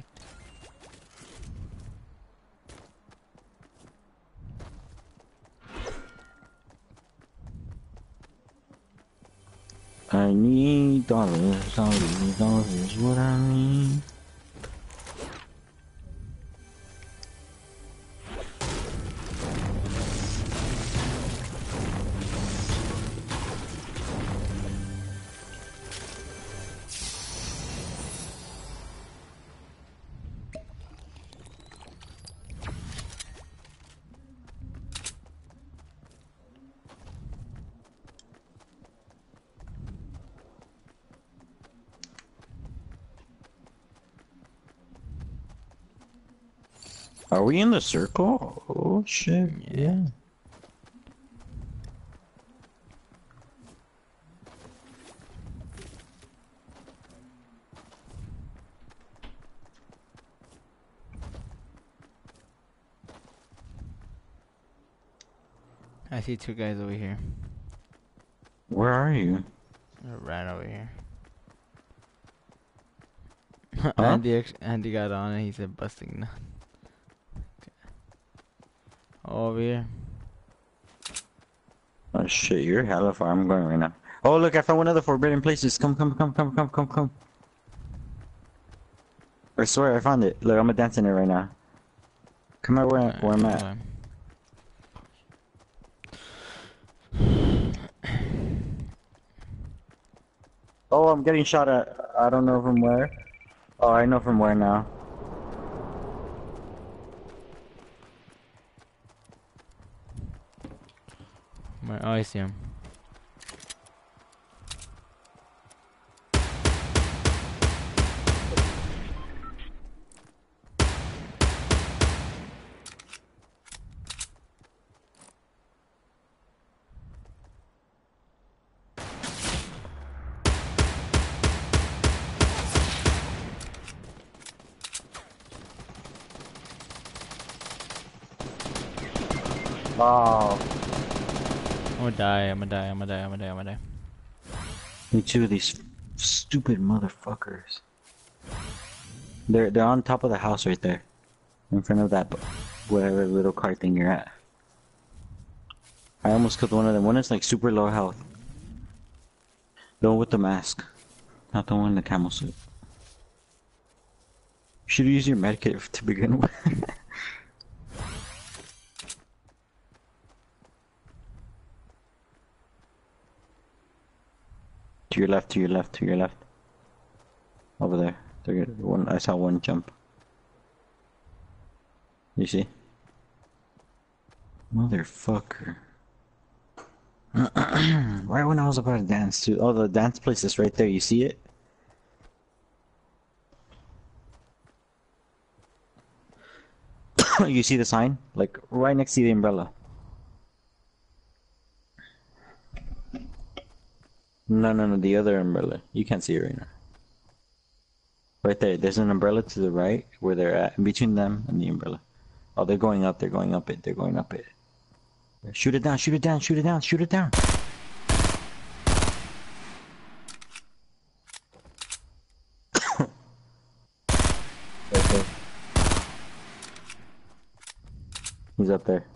I need dollars, dollars is what I need. Are we in the circle? Oh shit, yeah. I see two guys over here. Where are you? They're right over here. Huh? Andy got on and he said busting nut. Over here. Oh shit, you're hella far. I'm going right now. Oh look, I found one of the forbidden places. Come. I swear I found it. Look, I'm dancing it right now. Come out where I'm at. Oh, I'm getting shot at. I don't know from where. Oh, I know from where now. Oh, I see him. Oh. I'm gonna die. Me too, these stupid motherfuckers. They're on top of the house right there. In front of that whatever little car thing you're at. I almost killed one of them. One is like super low health. The one with the mask. Not the one in the camel suit. You should use your medkit to begin with. To your left, to your left, to your left. Over there. I saw one jump. You see? Motherfucker. Right when I was about to dance too. Oh, the dance place is right there. You see it? You see the sign? Like right next to the umbrella. No, the other umbrella. You can't see it right now. Right there. There's an umbrella to the right where they're at, in between them and the umbrella. Oh, they're going up. They're going up it. They're going up it. Shoot it down. Shoot it down. Shoot it down. Shoot it down. Right there. He's up there.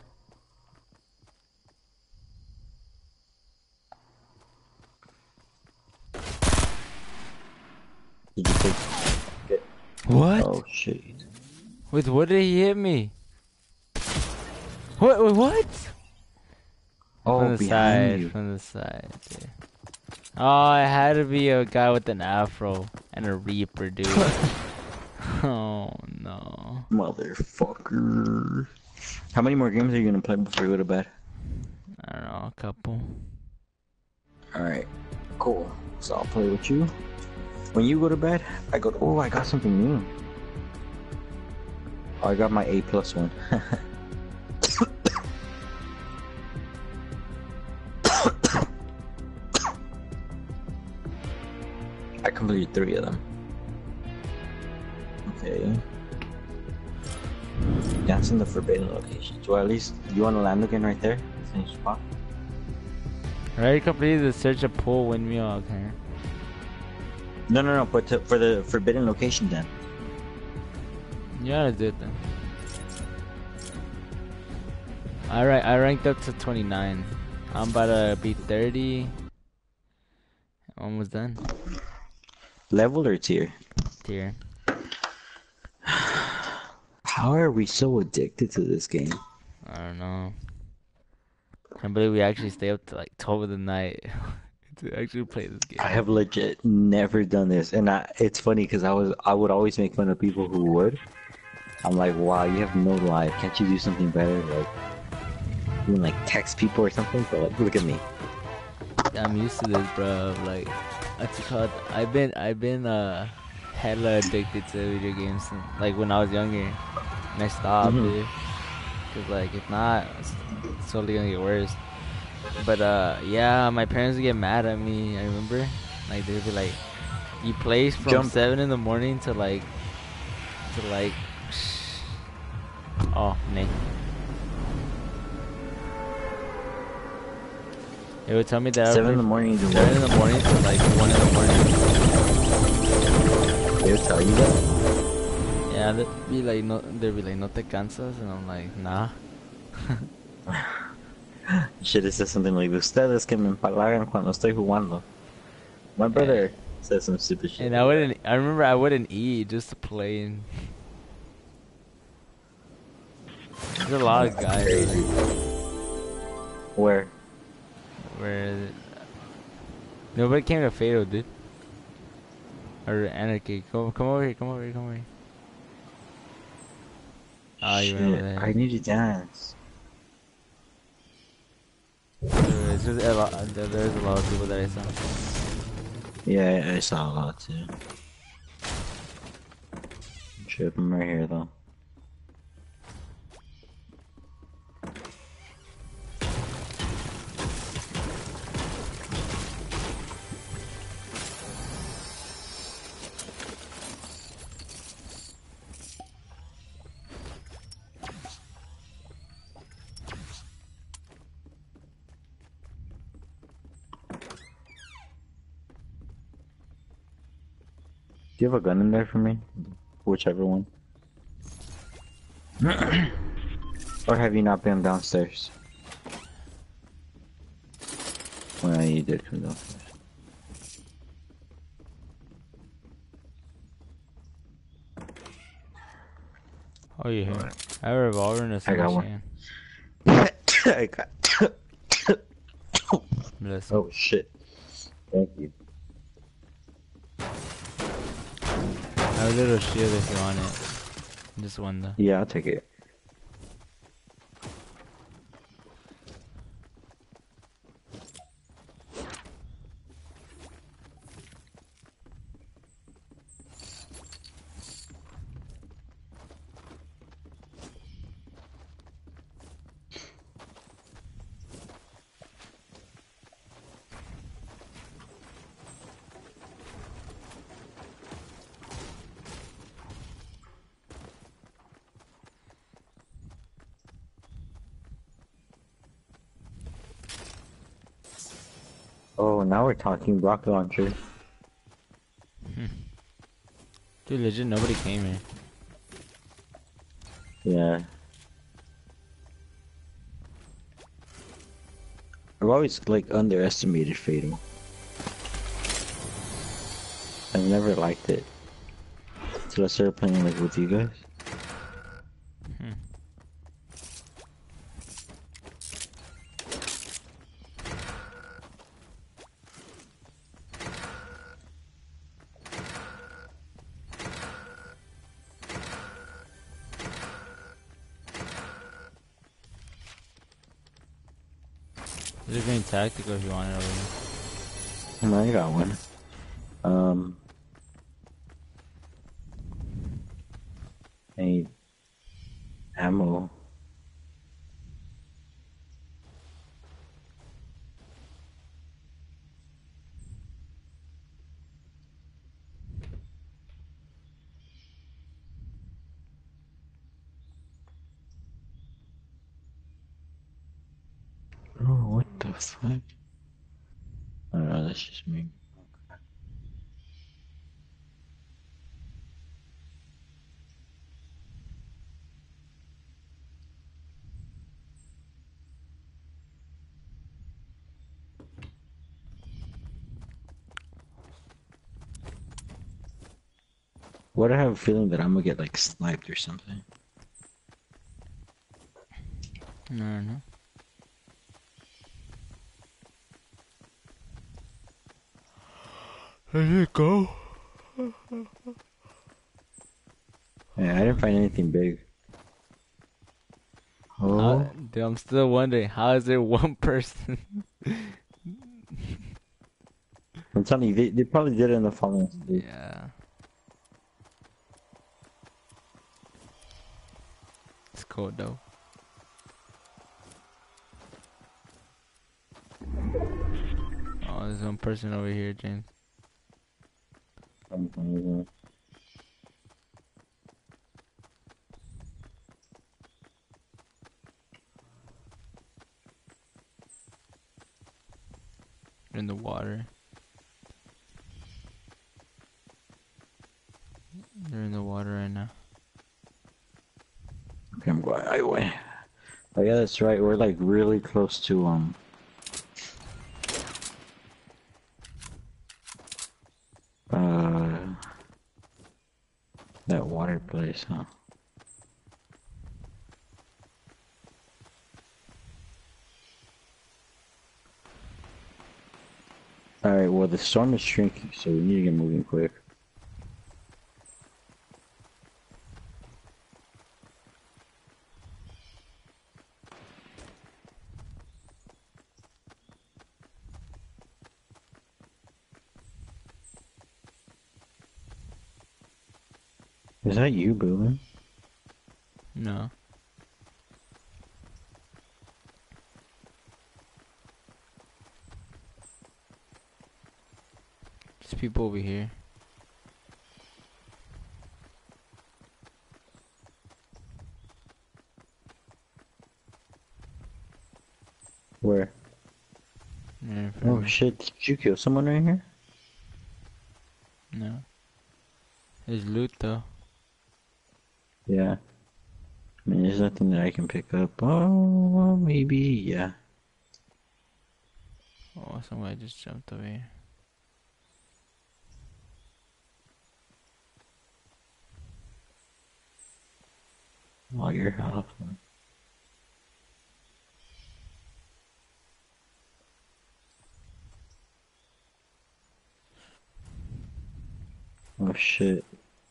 Did you take it? What? Oh shit. With what did he hit me? What? Oh, From the behind side, you. from the side, dude. Oh, it had to be a guy with an afro and a Reaper, dude. Oh, no. Motherfucker. How many more games are you gonna play before you go to bed? I don't know, a couple. Alright, cool. So I'll play with you. When you go to bed, I go to... Oh, I got something new. Oh, I got my A+ one. I completed 3 of them. Okay. Dance in the forbidden locations. Well, at least you want to land again right there? Same spot. I already completed the search a pool windmill, okay. No, but for the forbidden location then. Yeah, I did then. I ranked up to 29. I'm about to be 30. Almost done. Level or tier? Tier. How are we so addicted to this game? I don't know. I can't believe we actually stay up to like 12 of the night to actually play this game. I have legit never done this, and it's funny because I would always make fun of people who would. I'm like, wow, you have no life. Can't you do something better? Like, even like text people or something? But like, look at me. I'm used to this, bro. Like, what's it called? I've been hella addicted to video games since, like when I was younger, and I stopped, dude. Cause like if not, it's totally gonna get worse. But yeah, my parents would get mad at me. I remember, like they'd be like, "You play from 7 in the morning to like." Oh, nay. They would tell me that 7 in the morning to 7 in the morning to like 1 in the morning. They would tell you that? Yeah, they'd be like, no te cansas, and I'm like, nah. Should have said something like, ustedes que me empalagan cuando estoy jugando. My brother said some stupid shit. And I remember I wouldn't eat just to play. And there's a lot of guys. Crazy. Where nobody came to Fado, dude. Or Anarchy. Come over here. Oh, you went over there. I need to dance. There's a lot of people that I saw. Yeah, I saw a lot too. Trip, I'm right here though. Do you have a gun in there for me? Whichever one. Or have you not been downstairs? Well, you did come downstairs. Oh, you're here. I have a revolver in a I got hand. I got. Bless. Oh shit! Thank you. I have a little shield if you want it. Just one though. Yeah, I'll take it. Oh, now we're talking rocket launcher. Dude, legit, nobody came here. Yeah. I've always like underestimated Fatal. I've never liked it. Till I started playing like with you guys. Is it being tactical if you want it over here? I got one. I need ammo. Oh, what the fuck? I don't know, that's just me. What I have a feeling that I'm gonna get like sniped or something. I don't know. There it go. Yeah, I didn't find anything big. Oh, Dude, I'm still wondering, how is there one person? I'm telling you, they probably did it in the following stage. Yeah. It's cool though. Oh, there's one person over here, James. In the water. They're in the water right now. Okay, I'm going. I went. Oh yeah, that's right. We're like really close to that water place, huh? Alright, well the storm is shrinking, so we need to get moving quick. Is that you, Boolin? No. There's people over here. Where? Yeah, Oh shit, did you kill someone right here? no. There's loot though. Yeah. I mean, there's nothing that I can pick up. Oh, well, maybe, yeah. Oh, somebody just jumped over here. Oh, you're off. Oh shit.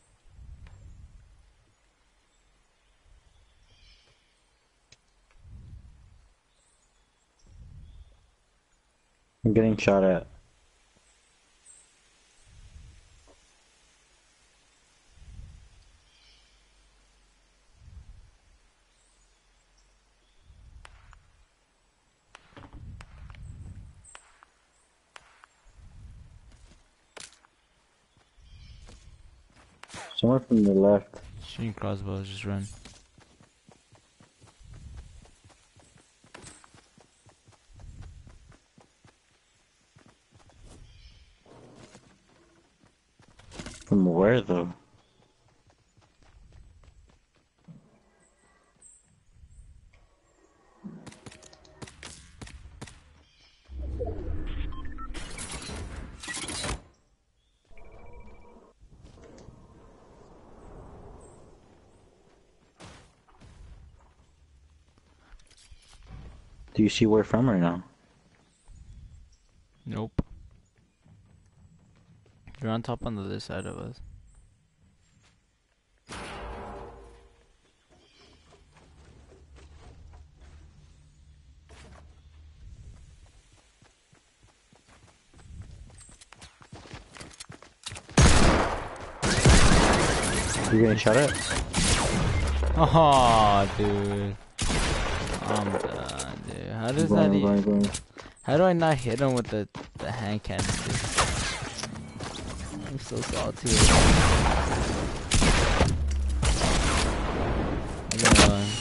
I'm getting shot at. Someone from the left. Shooting crossbows, just run. From where though? Do you see where from or no? Nope. You're on top on the other side of us. You're gonna shut it? Oh, dude. I'm done, dude. How does that even... How do I not hit him with the hand cannon, dude? I'm so salty. Come on.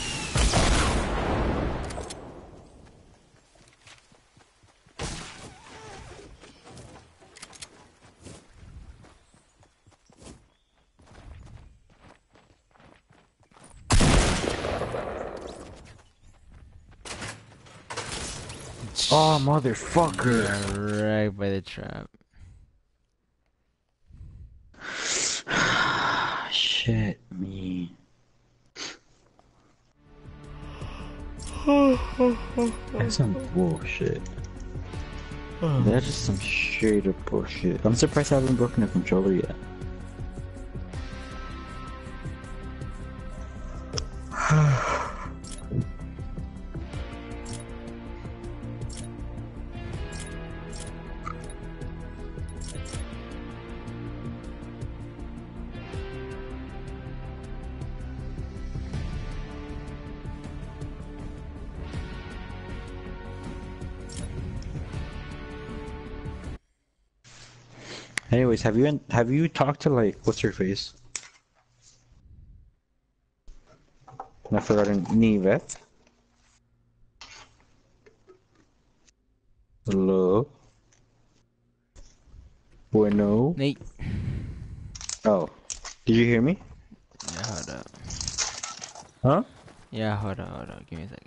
Oh, motherfucker! Yeah, right by the trap. Shit, me. That's some bullshit. That's just some straight up bullshit. I'm surprised I haven't broken a controller yet. Anyways, have you talked to like what's her face? I forgot her name. Hello. Bueno. Nate. Oh, did you hear me? Yeah, hold up. Huh? Yeah, hold up. Give me a